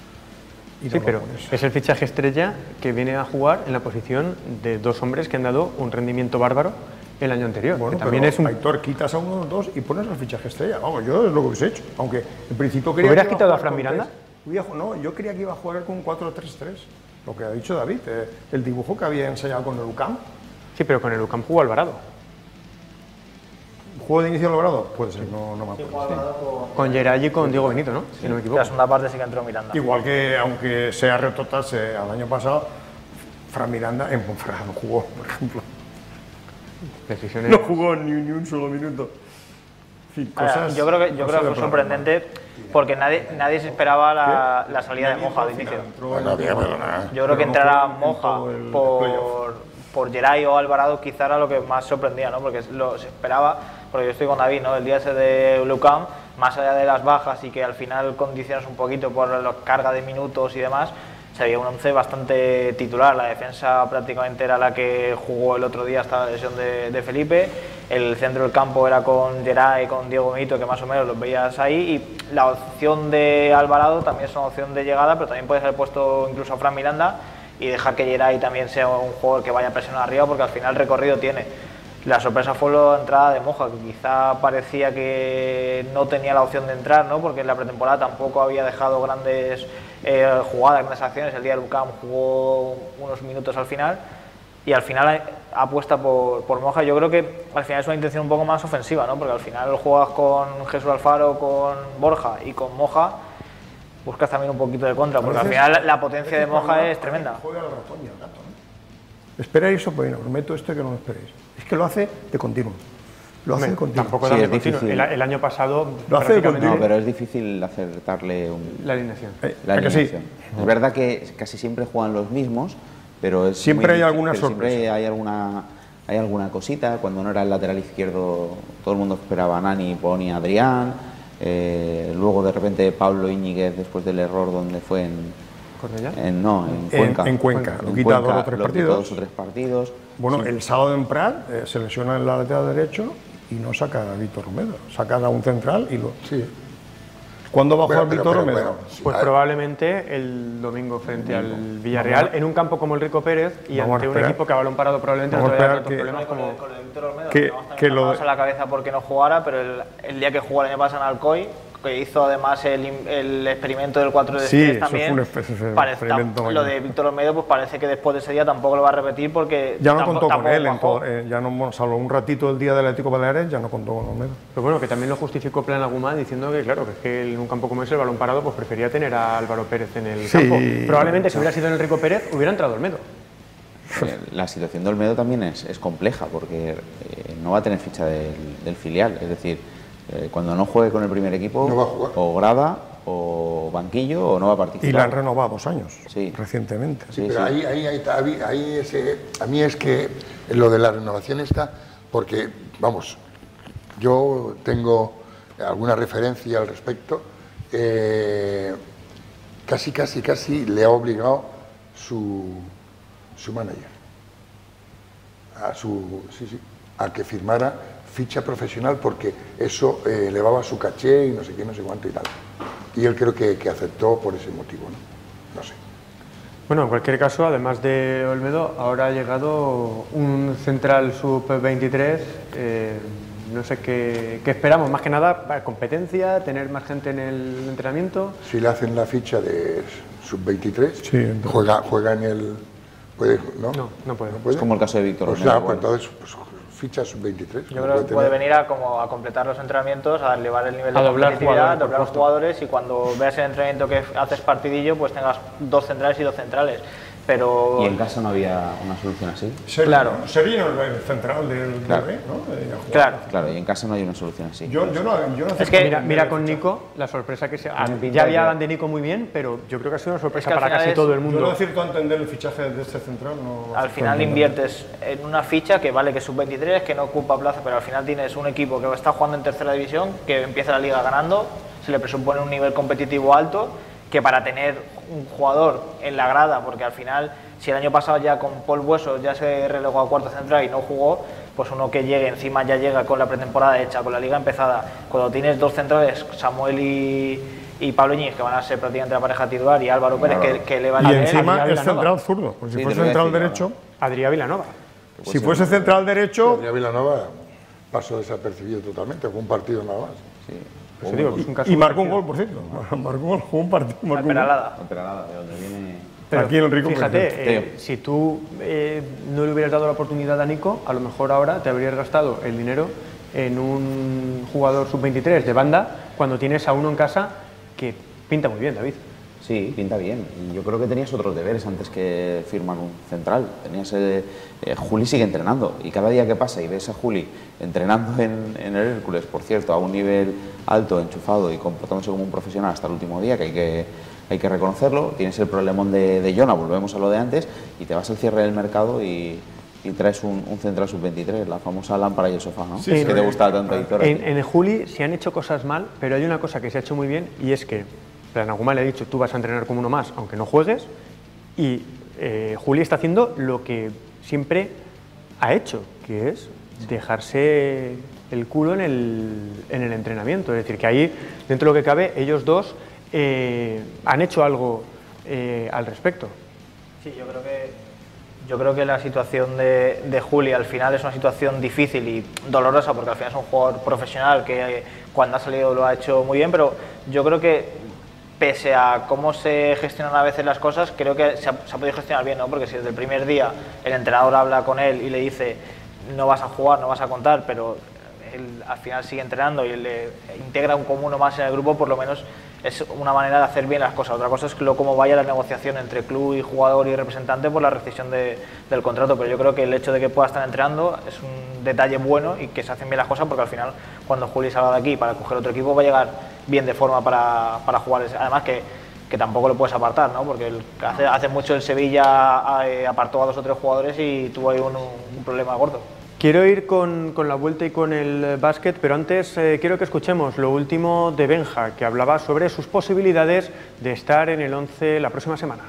Y sí, pero es el fichaje estrella que viene a jugar en la posición de dos hombres que han dado un rendimiento bárbaro el año anterior. Bueno, que también pero, es un... Aitor, quitas a uno o dos y pones el fichaje estrella. Vamos, yo es lo que hubiese hecho. Aunque en principio quería... ¿Hubieras quitado a Fran Miranda? No, yo creía que iba a jugar con un cuatro tres tres. Lo que ha dicho David, eh, el dibujo que había ensayado con el UCAM. Sí, pero con el UCAM jugó Alvarado. ¿Juego de inicio Alvarado? Puede ser, no, no me acuerdo. Sí, con con Geray y con Diego Benito, ¿no? Sí, si no me equivoco. La segunda parte sí que entró Miranda. Igual que, aunque sea retotarse al año pasado, Fran Miranda en Ponferrada no jugó, por ejemplo. Decisiones... No jugó ni, ni un solo minuto. En fin, cosas, yo creo que, yo creo que fue sorprendente porque nadie, nadie se esperaba la, la salida de Moja de inicio. Bueno, bien, bueno, nada. Yo creo que entrara Moja por, por Geray o Alvarado quizá era lo que más sorprendía, ¿no? Porque lo, se esperaba, porque yo estoy con David, ¿no? El día ese de Lucam, más allá de las bajas y que al final condicionas un poquito por la carga de minutos y demás, se había un once bastante titular. La defensa prácticamente era la que jugó el otro día hasta la lesión de, de Felipe. El centro del campo era con Geray, con Diego Benito, que más o menos los veías ahí. Y la opción de Alvarado también es una opción de llegada, pero también puedes haber puesto incluso a Fran Miranda. y dejar que Geray también sea un jugador que vaya a presionar arriba, porque al final el recorrido tiene. La sorpresa fue la entrada de Moja, que quizá parecía que no tenía la opción de entrar, ¿no? Porque en la pretemporada tampoco había dejado grandes eh, jugadas, grandes acciones. El día del U C A M jugó unos minutos al final y al final apuesta por, por Moja. Yo creo que al final es una intención un poco más ofensiva, ¿no? Porque al final juegas con Jesús Alfaro, con Borja y con Moja, buscas también un poquito de contra, porque al final la, la potencia de Moja es tremenda. Juega el ratón y el gato, ¿no? Esperáis eso, pues no, prometo esto que no lo esperéis. Es que lo hace de continuo. Lo hace de continuo. Tampoco Sí, da de es continuo. difícil. El, el año pasado Lo hace de prácticamente- continuo. No, pero es difícil acertarle un, la alineación. Eh, la ¿a que sí? alineación. Es verdad que casi siempre juegan los mismos, pero es Siempre muy hay difícil, alguna pero siempre sorpresa. hay alguna hay alguna cosita. Cuando no era el lateral izquierdo, todo el mundo esperaba a Nani, ponía a Adrián. Eh, luego de repente Pablo Íñiguez, después del error donde fue en, ¿Cornellá? en no en En- Cuenca, en Cuenca. Lo En quita Cuenca, dos o tres lo quitó partidos. dos o tres partidos. Bueno, el sábado en Prat eh, se lesiona en la lateral derecho y no saca a Víctor Romero. Saca a un central y lo... Sí. ¿Cuándo va a Bueno, jugar pero- Víctor pero Romero? bueno, sí, Pues a ver, probablemente el domingo frente al Villarreal, en un campo como el Rico Pérez y Vamos a ante un esperar. equipo que a balón parado probablemente no Vamos a te vaya a dar esperar tantos que- problemas Con como... el, con el Víctor Olmedo, que- que, que lo- a la cabeza porque no jugara, pero el, el día que jugó el año pasado en Alcoy, que hizo además el, el experimento del cuatro de Sí, tres eso también, fue un espe- ese parece- experimento lo magnífico. de Víctor Olmedo pues parece que después de ese día tampoco lo va a repetir porque Ya no tampoco- contó con tampoco él, en cuajó. todo- eh, ya no, bueno, salvo un ratito el día del Atlético Baleares, ya no contó con Olmedo. Pero bueno, que también lo justificó Plan Agumán diciendo que, claro, que es que en un campo como ese, el balón parado, pues prefería tener a Álvaro Pérez en el Sí. campo. Probablemente si hubiera sido en el Rico Pérez, hubiera entrado Olmedo. Eh, La situación de Olmedo también es, es compleja porque eh, no va a tener ficha del, del filial. Es decir, eh, cuando no juegue con el primer equipo, No va a jugar. o grada, o banquillo, o no va a participar. Y la han renovado dos años, Sí. recientemente. Sí, pero sí. ahí, ahí, ahí, está, ahí, ahí ese- a mí es que lo de la renovación está, porque, vamos, yo tengo alguna referencia al respecto, eh, casi, casi, casi le ha obligado su, su manager a, su, sí, sí, a que firmara ficha profesional porque eso eh, elevaba su caché y no sé qué, no sé cuánto y tal. Y él creo que, que aceptó por ese motivo, ¿no? No sé. Bueno, en cualquier caso, además de Olmedo, ahora ha llegado un central sub veintitrés. Eh, no sé qué, qué esperamos, más que nada, para competencia, tener más gente en el entrenamiento. Si le hacen la ficha de sub veintitrés, Sí, entonces- juega, juega en el... ¿Puede? ¿No? No, no puede. Es como el caso de Víctor Pues Olmedo, nada, pues igual. entonces, pues, ficha sub veintitrés. Yo creo que puede venir a, como a completar los entrenamientos, a elevar el nivel A de doblar competitividad, jugadores, por doblar los supuesto. jugadores y cuando veas el entrenamiento que haces partidillo, pues tengas dos centrales y dos centrales. Pero Y en casa no había una solución así. Claro. Serino, el central del Claro. Rey, ¿no? Eh, ha jugado. claro, Claro, y en casa no hay una solución así. Yo, yo no, yo no Es que- Mira, mira con Nico, la sorpresa que se... ah, Tiene pinta ya de que- hablaban de Nico muy bien, pero yo creo que ha sido una sorpresa Es que al para final casi es- todo el Yo no mundo. acierto a entender el fichaje de este central. No al acierto a final entender. inviertes en una ficha que vale que es sub veintitrés, que no ocupa plaza, pero al final tienes un equipo que está jugando en tercera división, que empieza la liga ganando, se le presupone un nivel competitivo alto, que para tener un jugador en la grada, porque al final, si el año pasado ya con Paul Bueso ya se relegó a cuarto central y no jugó, pues uno que llegue encima ya llega con la pretemporada hecha, con la liga empezada. Cuando tienes dos centrales, Samuel y, y Pablo Íñiguez, que van a ser prácticamente la pareja titular, y Álvaro Pérez, que, que le va a Y nivel, encima Adrián es Vilanova. central zurdo. Porque Sí, si te fuese lo voy a central decir derecho, Adrián Vilanova. si fuese central derecho, Adrián Vilanova pasó desapercibido totalmente, fue un partido nada más. Sí. Eso digo, que es un caso y marcó un parecido. gol, por cierto. Marcó un gol, jugó un partido. al Marcó un gol. Peralada. No, pero nada, de donde viene... Pero Aquí en el Rico fíjate, Pérez. eh, si tú eh, no le hubieras dado la oportunidad a Nico, a lo mejor ahora te habrías gastado el dinero en un jugador sub veintitrés de banda cuando tienes a uno en casa que pinta muy bien, David. Sí, pinta bien. Y yo creo que tenías otros deberes antes que firmar un central. Tenías eh, eh, Juli sigue entrenando y cada día que pasa y ves a Juli entrenando en, en el Hércules, por cierto, a un nivel alto, enchufado y comportándose como un profesional hasta el último día, que hay que, hay que reconocerlo. Tienes el problemón de, de Jona, volvemos a lo de antes, y te vas al cierre del mercado y, y traes un, un central sub veintitrés, la famosa lámpara y el sofá, ¿no? Sí, que sí. te gusta tanto, Víctor. En, en el Juli se han hecho cosas mal, pero hay una cosa que se ha hecho muy bien y es que Planagumá le ha dicho tú vas a entrenar como uno más, aunque no juegues, y eh, Juli está haciendo lo que siempre ha hecho, que es dejarse el culo en el, en el entrenamiento. Es decir, que ahí, dentro de lo que cabe, ellos dos eh, han hecho algo eh, al respecto. Sí, yo creo que, yo creo que la situación de, de Juli al final es una situación difícil y dolorosa, porque al final es un jugador profesional que cuando ha salido lo ha hecho muy bien, pero yo creo que pese a cómo se gestionan a veces las cosas, creo que se ha, se ha podido gestionar bien, ¿no? Porque si desde el primer día el entrenador habla con él y le dice no vas a jugar, no vas a contar, pero él al final sigue entrenando y le integra un como uno más en el grupo, por lo menos es una manera de hacer bien las cosas. Otra cosa es que luego cómo vaya la negociación entre club y jugador y representante por la rescisión de, del contrato, pero yo creo que el hecho de que pueda estar entrenando es un detalle bueno y que se hacen bien las cosas, porque al final cuando Juli salga de aquí para coger otro equipo va a llegar bien de forma para, para jugar. Además que, que tampoco lo puedes apartar, ¿no? Porque el, hace, hace mucho el Sevilla eh, apartó a dos o tres jugadores y tuvo ahí un, un problema gordo. Quiero ir con, con la vuelta y con el básquet, pero antes eh, quiero que escuchemos lo último de Benja, que hablaba sobre sus posibilidades de estar en el once la próxima semana.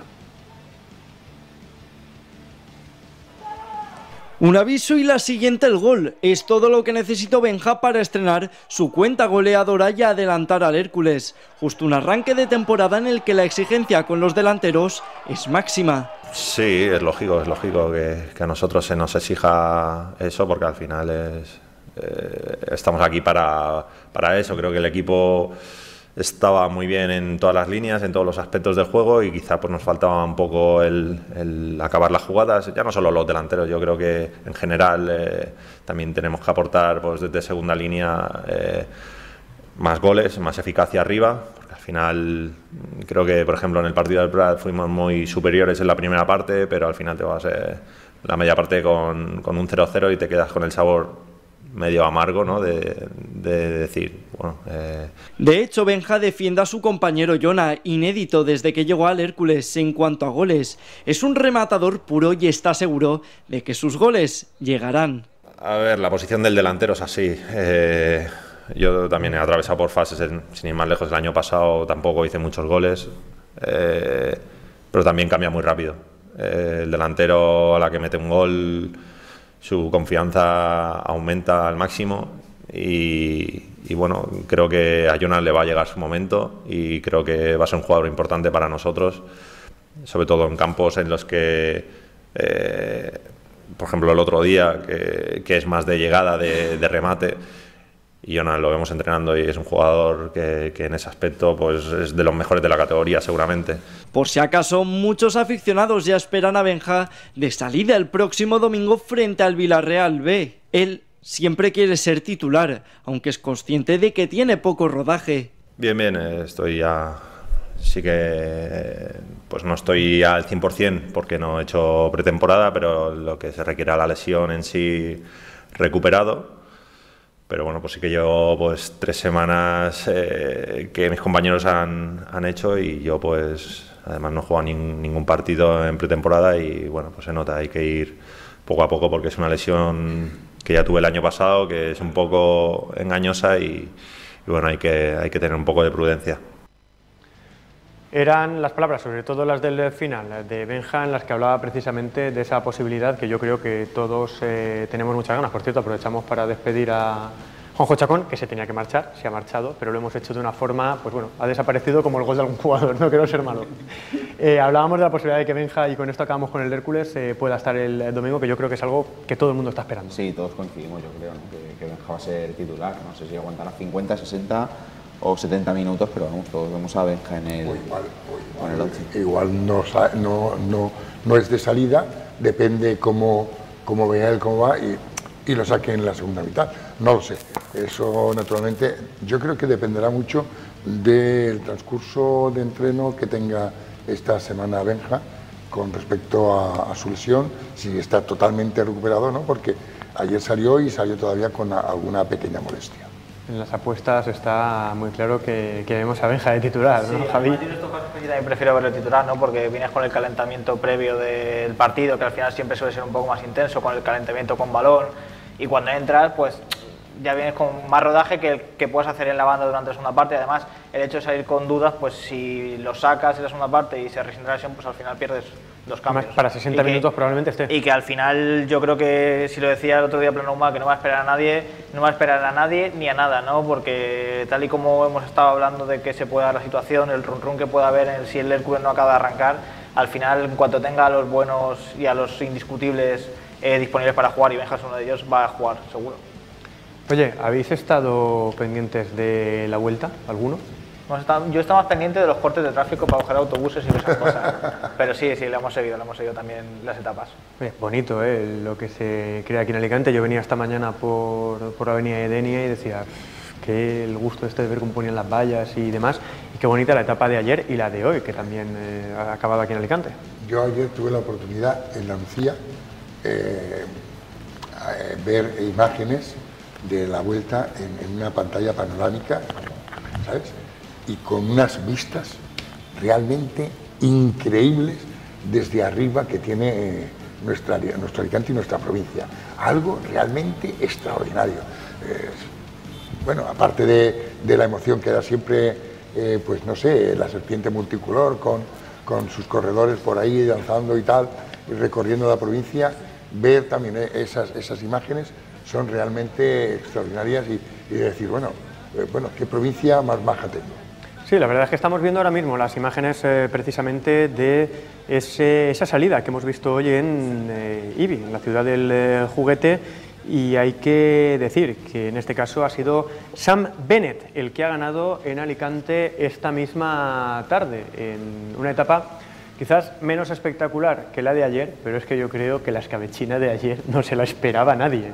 Un aviso y la siguiente el gol. Es todo lo que necesitó Benja para estrenar su cuenta goleadora y adelantar al Hércules. Justo un arranque de temporada en el que la exigencia con los delanteros es máxima. Sí, es lógico, es lógico que, que a nosotros se nos exija eso, porque al final es, eh, estamos aquí para, para eso. Creo que el equipo estaba muy bien en todas las líneas, en todos los aspectos del juego, y quizá pues nos faltaba un poco el, el acabar las jugadas, ya no solo los delanteros. Yo creo que en general eh, también tenemos que aportar pues desde segunda línea eh, más goles, más eficacia arriba, porque al final creo que por ejemplo en el partido del Prat fuimos muy superiores en la primera parte, pero al final te vas eh, la media parte con, con un cero cero y te quedas con el sabor medio amargo, ¿no? de, de decir, bueno... Eh... De hecho, Benja defiende a su compañero Jona, inédito desde que llegó al Hércules en cuanto a goles. Es un rematador puro y está seguro de que sus goles llegarán. A ver, la posición del delantero es así. Eh, yo también he atravesado por fases, sin ir más lejos, el año pasado tampoco hice muchos goles, eh, pero también cambia muy rápido. Eh, el delantero a la que mete un gol, su confianza aumenta al máximo y, y bueno, creo que a Jonas le va a llegar su momento y creo que va a ser un jugador importante para nosotros, sobre todo en campos en los que, eh, por ejemplo, el otro día, que, que es más de llegada, de, de remate, y Jonas lo vemos entrenando y es un jugador que, que en ese aspecto pues es de los mejores de la categoría seguramente. Por si acaso, muchos aficionados ya esperan a Benja de salida el próximo domingo frente al Villarreal B. Él siempre quiere ser titular, aunque es consciente de que tiene poco rodaje. Bien, bien, estoy ya... Sí que pues no estoy al cien por cien porque no he hecho pretemporada, pero lo que se requiere a la lesión en sí recuperado. Pero bueno, pues sí que llevo pues tres semanas eh, que mis compañeros han, han hecho y yo pues además no he jugado ni, ningún partido en pretemporada y bueno, pues se nota, hay que ir poco a poco porque es una lesión que ya tuve el año pasado, que es un poco engañosa y, y bueno, hay que, hay que tener un poco de prudencia. Eran las palabras, sobre todo las del final, de Benja, en las que hablaba precisamente de esa posibilidad que yo creo que todos eh, tenemos muchas ganas. Por cierto, aprovechamos para despedir a Juanjo Chacón, que se tenía que marchar, se ha marchado, pero lo hemos hecho de una forma, pues bueno, ha desaparecido como el gol de algún jugador, no quiero ser malo. Eh, hablábamos de la posibilidad de que Benja, y con esto acabamos con el Hércules, eh, pueda estar el domingo, que yo creo que es algo que todo el mundo está esperando. Sí, todos coincidimos, yo creo, ¿no? que, que Benja va a ser titular, no sé si aguantará cincuenta, sesenta o setenta minutos, pero vamos, todos vemos a Benja en el, o igual, o igual, en el once. Igual no, no, no, no es de salida, depende cómo, cómo vea él, cómo va y, y lo saque en la segunda mitad. No lo sé. Eso, naturalmente, yo creo que dependerá mucho del transcurso de entreno que tenga esta semana Benja con respecto a, a su lesión, si está totalmente recuperado, ¿no? Porque ayer salió y salió todavía con a, alguna pequeña molestia. En las apuestas está muy claro que, que vemos a Benja de titular, ¿no, sí, Javi? Sí, yo también prefiero verlo titular, ¿no? Porque vienes con el calentamiento previo del partido, que al final siempre suele ser un poco más intenso, con el calentamiento con balón, y cuando entras, pues ya vienes con más rodaje que el que puedes hacer en la banda durante la segunda parte. Además, el hecho de salir con dudas, pues si lo sacas en la segunda parte y se resiente la lesión, pues al final pierdes dos cambios. Para sesenta que, minutos probablemente esté. Y que al final yo creo que, si lo decía el otro día Plenauma, que no va a esperar a nadie, no va a esperar a nadie ni a nada, ¿no? Porque tal y como hemos estado hablando de que se pueda dar la situación, el run run que pueda haber en, si el Hércules no acaba de arrancar, al final, en cuanto tenga a los buenos y a los indiscutibles eh, disponibles para jugar y Benja es uno de ellos, va a jugar, seguro. Oye, ¿habéis estado pendientes de la vuelta, alguno? Hemos estado, yo estaba más pendiente de los cortes de tráfico para coger autobuses y esas cosas, pero sí, sí, lo hemos seguido, lo hemos seguido también las etapas. Oye, bonito, ¿eh? Lo que se crea aquí en Alicante. Yo venía esta mañana por, por la avenida de Denia y decía, qué el gusto este de ver cómo ponían las vallas y demás, y qué bonita la etapa de ayer y la de hoy, que también eh, ha acabado aquí en Alicante. Yo ayer tuve la oportunidad en la Nucía eh, eh, ver imágenes de la vuelta en, en una pantalla panorámica, ¿sabes? Y con unas vistas realmente increíbles desde arriba que tiene eh, nuestra, nuestro Alicante y nuestra provincia. Algo realmente extraordinario. Eh, bueno, aparte de, de la emoción que da siempre, eh, pues no sé, la serpiente multicolor con, con sus corredores por ahí danzando y tal, y recorriendo la provincia, ver también esas, esas imágenes son realmente extraordinarias y, y decir, bueno, eh, bueno, qué provincia más maja tengo. Sí, la verdad es que estamos viendo ahora mismo las imágenes eh, precisamente de ese, esa salida que hemos visto hoy en eh, Ibi, en la ciudad del eh, juguete, y hay que decir que en este caso ha sido Sam Bennett el que ha ganado en Alicante esta misma tarde, en una etapa quizás menos espectacular que la de ayer, pero es que yo creo que la escabechina de ayer no se la esperaba nadie.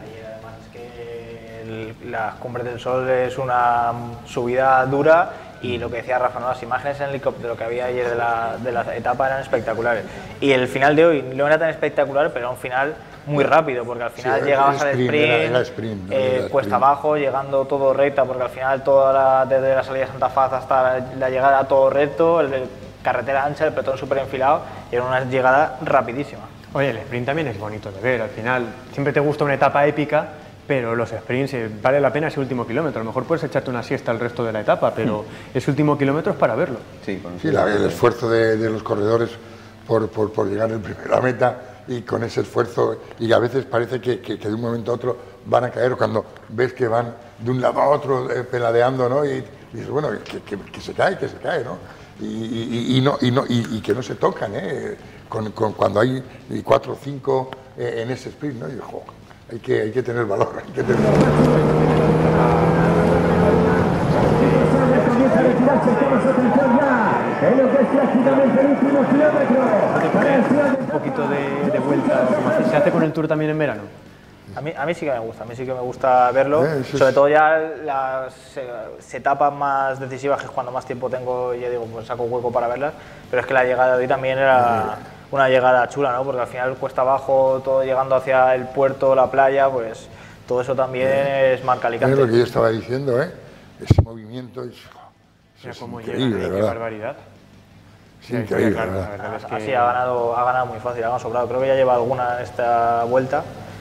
Las Cumbres del Sol es una subida dura y lo que decía Rafa, ¿no? Las imágenes en helicóptero que había ayer de la, de la etapa eran espectaculares. Y el final de hoy no era tan espectacular, pero era un final muy rápido, porque al final sí, llegabas al sprint, era, era sprint eh, era cuesta sprint. abajo, llegando todo recta, porque al final toda la, desde la salida de Santa Faz hasta la, la llegada todo recto, el, el carretera ancha, el pelotón súper enfilado, y era una llegada rapidísima. Oye, el sprint también es bonito de ver, al final siempre te gusta una etapa épica, pero los sprints eh, vale la pena ese último kilómetro. A lo mejor puedes echarte una siesta el resto de la etapa, pero sí. Ese último kilómetro es para verlo. Sí, sí la, el esfuerzo de, de los corredores por, por, por llegar el primero a la meta, y con ese esfuerzo, y a veces parece que, que, que de un momento a otro van a caer, cuando ves que van de un lado a otro eh, peladeando, ¿no? Y, y dices, bueno, que, que, que se cae, que se cae, ¿no? Y, y, y, no, y, no, y, y que no se tocan, ¿eh? Con, con, cuando hay cuatro o cinco eh, en ese sprint, ¿no? Y jo, hay que, hay que tener valor, hay que tener valor. Un poquito de, de vuelta, como se hace con el Tour también en verano. A mí, a mí sí que me gusta, a mí sí que me gusta verlo, eh, sobre es... todo ya las eh, etapas más decisivas, que es cuando más tiempo tengo, ya digo, pues saco hueco para verlas, pero es que la llegada de hoy también era una llegada chula, ¿no? Porque al final cuesta abajo, todo llegando hacia el puerto, la playa, pues todo eso también eh, es marca Alicante. Es lo que yo estaba diciendo, ¿eh? Ese movimiento es, Mira es cómo increíble, llega, ¿verdad? Qué barbaridad. Es sí, increíble, claro, ¿verdad? La verdad es que... Así ha ganado, ha ganado muy fácil, ha ganado sobrado. Creo que ya lleva alguna en esta vuelta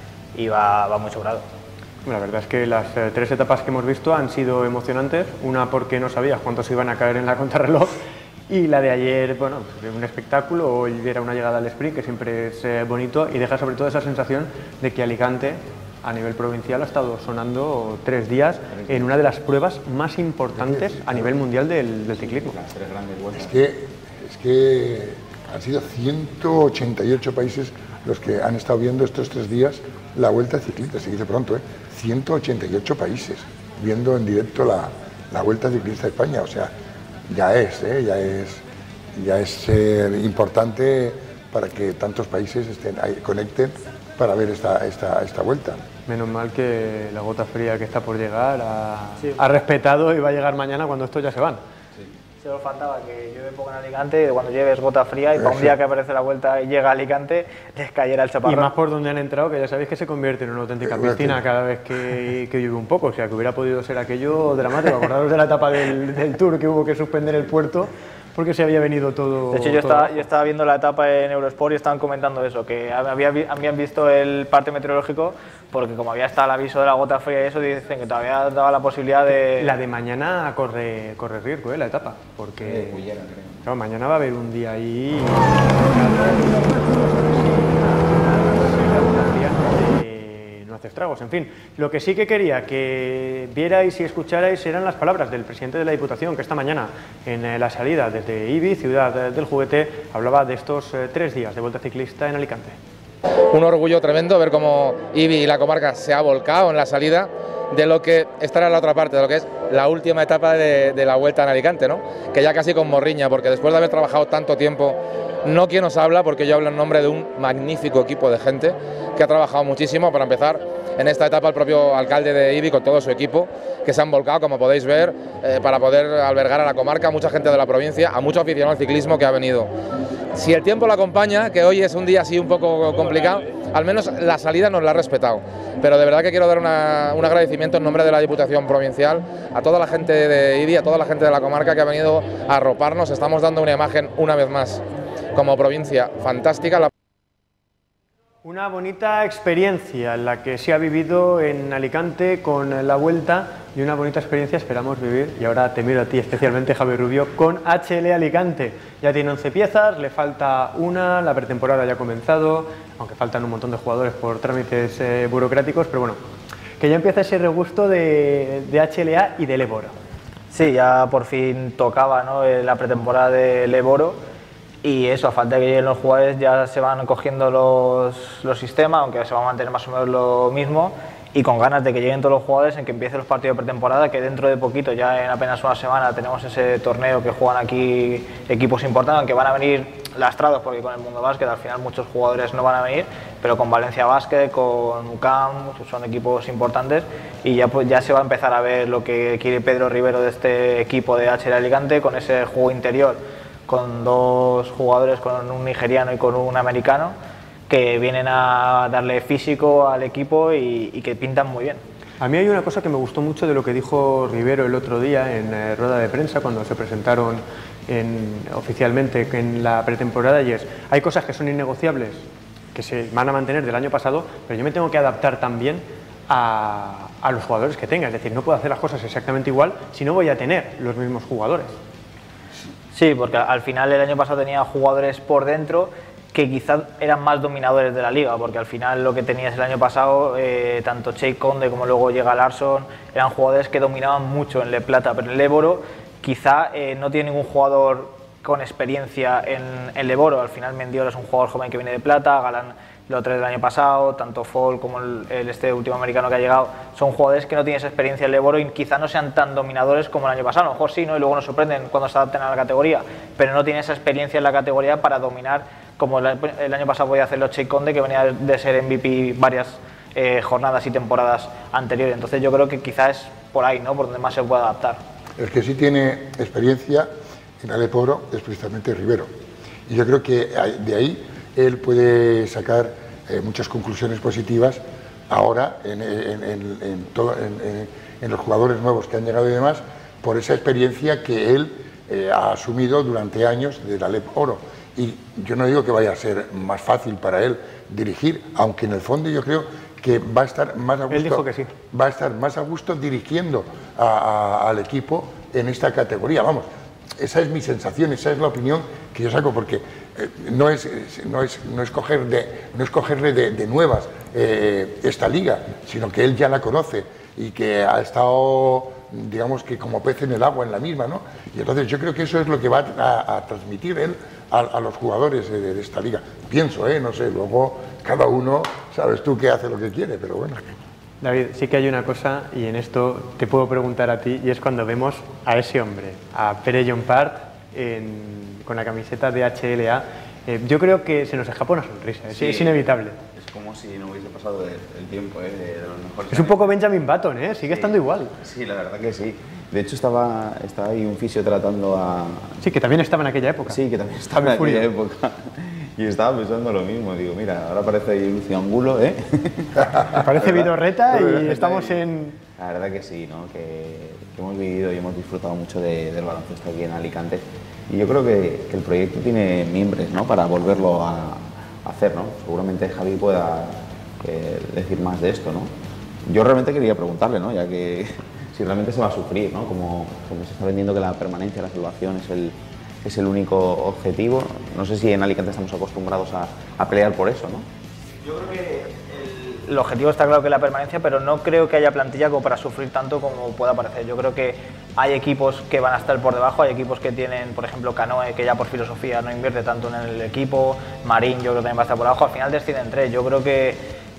y va, va muy sobrado. La verdad es que las eh, tres etapas que hemos visto han sido emocionantes. Una porque no sabías cuántos iban a caer en la contrarreloj, y la de ayer, bueno, un espectáculo. Hoy era una llegada al sprint, que siempre es eh, bonito, y deja sobre todo esa sensación de que Alicante, a nivel provincial, ha estado sonando tres días en una de las pruebas más importantes a nivel mundial del, del ciclismo. Es que, es que han sido ciento ochenta y ocho países los que han estado viendo estos tres días la Vuelta Ciclista, se dice pronto, ¿eh? ciento ochenta y ocho países viendo en directo la, la Vuelta Ciclista de España, o sea, ya es, ¿eh? ya es, ya es eh, importante para que tantos países estén ahí, conecten para ver esta, esta, esta vuelta. Menos mal que la gota fría que está por llegar ha, sí. ha respetado y va a llegar mañana cuando estos ya se van. Solo faltaba que llueve poco en Alicante, cuando lleves gota fría y para un día que aparece la vuelta y llega a Alicante, les cayera el chaparrón. Y más por donde han entrado, que ya sabéis que se convierte en una auténtica piscina cada vez que, que llueve un poco. O sea, que hubiera podido ser aquello dramático. Acordaros de la etapa del, del Tour, que hubo que suspender el puerto porque se había venido todo... De hecho, yo, todo estaba, yo estaba viendo la etapa en Eurosport y estaban comentando eso, que había, habían visto el parte meteorológico, porque como había estado el aviso de la gota fría y eso, dicen que todavía daba la posibilidad de... La de mañana corre, corre riesgo, ¿eh? La etapa, porque claro, mañana va a haber un día ahí... no hace estragos. En fin, lo que sí que quería que vierais y escucharais eran las palabras del presidente de la Diputación, que esta mañana en eh, la salida desde Ibi, ciudad eh, del juguete, hablaba de estos eh, tres días de Vuelta Ciclista en Alicante. Un orgullo tremendo ver cómo Ibi y la comarca se ha volcado en la salida de lo que estará en la otra parte, de lo que es la última etapa de, de la Vuelta en Alicante, ¿no? Que ya casi con morriña, porque después de haber trabajado tanto tiempo, no quien nos habla, porque yo hablo en nombre de un magnífico equipo de gente que ha trabajado muchísimo. Para empezar, en esta etapa el propio alcalde de Ibi con todo su equipo, que se han volcado, como podéis ver, eh, para poder albergar a la comarca, a mucha gente de la provincia, a mucho aficionado al ciclismo que ha venido. Si el tiempo lo acompaña, que hoy es un día así un poco complicado, al menos la salida nos la ha respetado. Pero de verdad que quiero dar una, un agradecimiento en nombre de la Diputación Provincial a toda la gente de Ibi, a toda la gente de la comarca que ha venido a arroparnos. Estamos dando una imagen, una vez más, como provincia fantástica. La... Una bonita experiencia la que se ha vivido en Alicante con la Vuelta, y una bonita experiencia esperamos vivir, y ahora te miro a ti especialmente, Javi Rubio, con H L Alicante. Ya tiene once piezas, le falta una, la pretemporada ya ha comenzado, aunque faltan un montón de jugadores por trámites eh, burocráticos, pero bueno, que ya empieza ese regusto de, de H L A y del Leboro. Sí, ya por fin tocaba, ¿no?, la pretemporada del Leboro. Y eso, a falta de que lleguen los jugadores, ya se van cogiendo los, los sistemas, aunque se va a mantener más o menos lo mismo, y con ganas de que lleguen todos los jugadores, en que empiecen los partidos de pretemporada, que dentro de poquito, ya en apenas una semana, tenemos ese torneo que juegan aquí equipos importantes, aunque van a venir lastrados, porque con el Mundo Básquet al final muchos jugadores no van a venir, pero con Valencia Básquet, con U C A M, son equipos importantes, y ya, pues, ya se va a empezar a ver lo que quiere Pedro Rivero de este equipo de H L Alicante, con ese juego interior, con dos jugadores, con un nigeriano y con un americano, que vienen a darle físico al equipo y, y que pintan muy bien. A mí hay una cosa que me gustó mucho de lo que dijo Rivero el otro día en eh, rueda de prensa cuando se presentaron en, oficialmente en la pretemporada, y es, hay cosas que son innegociables, que se van a mantener del año pasado, pero yo me tengo que adaptar también a, a los jugadores que tenga, es decir, no puedo hacer las cosas exactamente igual si no voy a tener los mismos jugadores. Sí, porque al final el año pasado tenía jugadores por dentro que quizás eran más dominadores de la liga, porque al final lo que tenías el año pasado, eh, tanto Che Conde como luego llega Larson, eran jugadores que dominaban mucho en Le Plata, pero en Leboro quizá eh, no tiene ningún jugador con experiencia en, en Leboro. Al final Mendiola es un jugador joven que viene de Plata, Galán lo tres del año pasado, tanto Fall como el, el este último americano que ha llegado, son jugadores que no tienen esa experiencia en Leboro y quizá no sean tan dominadores como el año pasado. A lo mejor sí, ¿no?, y luego nos sorprenden cuando se adapten a la categoría, pero no tienen esa experiencia en la categoría para dominar como el, el año pasado podía hacerlo Che Conde, que venía de ser M V P varias eh, jornadas y temporadas anteriores. Entonces yo creo que quizás es por ahí, ¿no?, por donde más se puede adaptar. El que sí tiene experiencia en Aleporo es precisamente Rivero, y yo creo que de ahí él puede sacar eh, muchas conclusiones positivas ahora en, en, en, en, todo, en, en, en los jugadores nuevos que han llegado y demás, por esa experiencia que él eh, ha asumido durante años del Alep Oro. Y yo no digo que vaya a ser más fácil para él dirigir, aunque en el fondo yo creo que va a estar más a gusto, él dijo que sí. va a estar más a gusto dirigiendo a, a, al equipo en esta categoría. Vamos, esa es mi sensación, esa es la opinión que yo saco, porque eh, no, es, no, es, no es coger de, no es cogerle de, de nuevas eh, esta liga, sino que él ya la conoce y que ha estado, digamos, que como pez en el agua en la misma, ¿no? Y entonces yo creo que eso es lo que va a, a transmitir él a, a los jugadores de, de esta liga. Pienso, ¿eh? No sé, luego cada uno, sabes tú, que hace lo que quiere, pero bueno. David, sí que hay una cosa, y en esto te puedo preguntar a ti, y es cuando vemos a ese hombre, a Pere Llompart, en, con la camiseta de H L A, eh, yo creo que se nos escapa una sonrisa, es, sí, es inevitable. Es como si no hubiese pasado el, el tiempo, ¿eh? de, de los mejores. Es un poco Benjamin Button, ¿eh? Sigue sí, estando igual. Sí, la verdad que sí. De hecho estaba, estaba ahí un fisio tratando a... Sí, que también estaba en aquella época. Sí, que también estaba en aquella época. Y estaba pensando lo mismo, digo, mira, ahora parece ahí Lucio Angulo, ¿eh? Parece Vidorreta y estamos en... La verdad que sí, ¿no? Que, que hemos vivido y hemos disfrutado mucho de, del baloncesto aquí en Alicante. Y yo creo que, que el proyecto tiene mimbres, ¿no?, para volverlo a, a hacer, ¿no? Seguramente Javi pueda eh, decir más de esto, ¿no? Yo realmente quería preguntarle, ¿no?, ya que si realmente se va a sufrir, ¿no? Como, como se está vendiendo que la permanencia, la salvación es el... es el único objetivo. No sé si en Alicante estamos acostumbrados a, a pelear por eso, ¿no? Yo creo que el, el objetivo está claro que es la permanencia, pero no creo que haya plantilla como para sufrir tanto como pueda parecer. Yo creo que hay equipos que van a estar por debajo, hay equipos que tienen, por ejemplo, Canoe, que ya por filosofía no invierte tanto en el equipo, Marín yo creo que también va a estar por abajo, al final descienden tres. Yo creo que,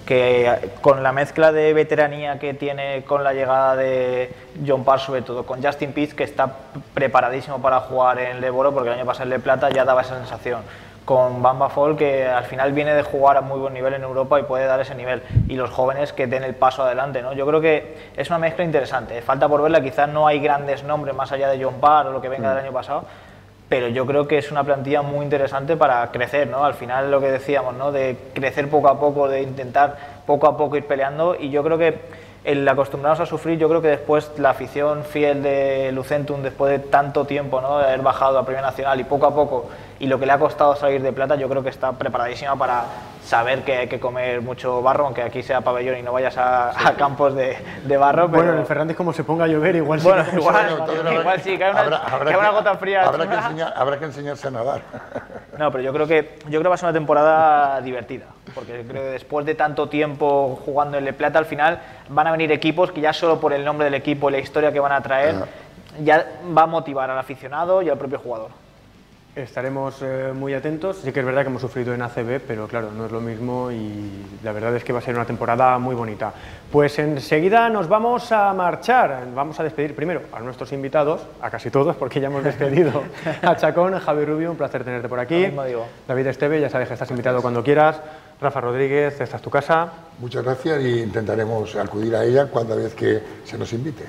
que con la mezcla de veteranía que tiene con la llegada de John Parr, sobre todo con Justin Pease, que está preparadísimo para jugar en el Leboro, porque el año pasado en Le Plata ya daba esa sensación, con Bamba Fall, que al final viene de jugar a muy buen nivel en Europa y puede dar ese nivel, y los jóvenes que den el paso adelante, ¿no? Yo creo que es una mezcla interesante, falta por verla, quizás no hay grandes nombres más allá de John Parr o lo que venga del año pasado, pero yo creo que es una plantilla muy interesante para crecer, ¿no? Al final lo que decíamos, ¿no? De crecer poco a poco, de intentar poco a poco ir peleando, y yo creo que el acostumbrarnos a sufrir, yo creo que después la afición fiel de Lucentum, después de tanto tiempo, ¿no? De haber bajado a Primera Nacional y poco a poco, y lo que le ha costado salir de Plata, yo creo que está preparadísima para saber que hay que comer mucho barro, aunque aquí sea pabellón y no vayas a, a campos de, de barro. Pero... Bueno, en el Fernández como se ponga a llover, igual sí. Bueno, que igual, Bueno, igual sí, cae una, habrá, habrá cae una que- gota fría. Habrá que, enseñar, habrá que enseñarse a nadar. No, pero yo creo que yo creo que va a ser una temporada divertida, porque creo que después de tanto tiempo jugando en Le Plata, al final van a venir equipos que ya solo por el nombre del equipo y la historia que van a traer, ya va a motivar al aficionado y al propio jugador. Estaremos eh, muy atentos. Sí que es verdad que hemos sufrido en A C B, pero claro, no es lo mismo y la verdad es que va a ser una temporada muy bonita. Pues enseguida nos vamos a marchar. Vamos a despedir primero a nuestros invitados, a casi todos, porque ya hemos despedido a Chacón, Javi Rubio, un placer tenerte por aquí. Lo mismo digo. David Esteve, ya sabes que estás invitado cuando quieras. Rafa Rodríguez, esta es tu casa. Muchas gracias y intentaremos acudir a ella cuando vez que se nos invite.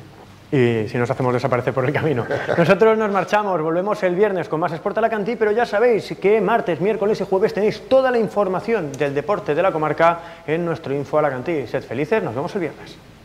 Y si nos hacemos desaparecer por el camino. Nosotros nos marchamos, volvemos el viernes con más Sport Alacantí, pero ya sabéis que martes, miércoles y jueves tenéis toda la información del deporte de la comarca en nuestro Info Alacantí. Sed felices, nos vemos el viernes.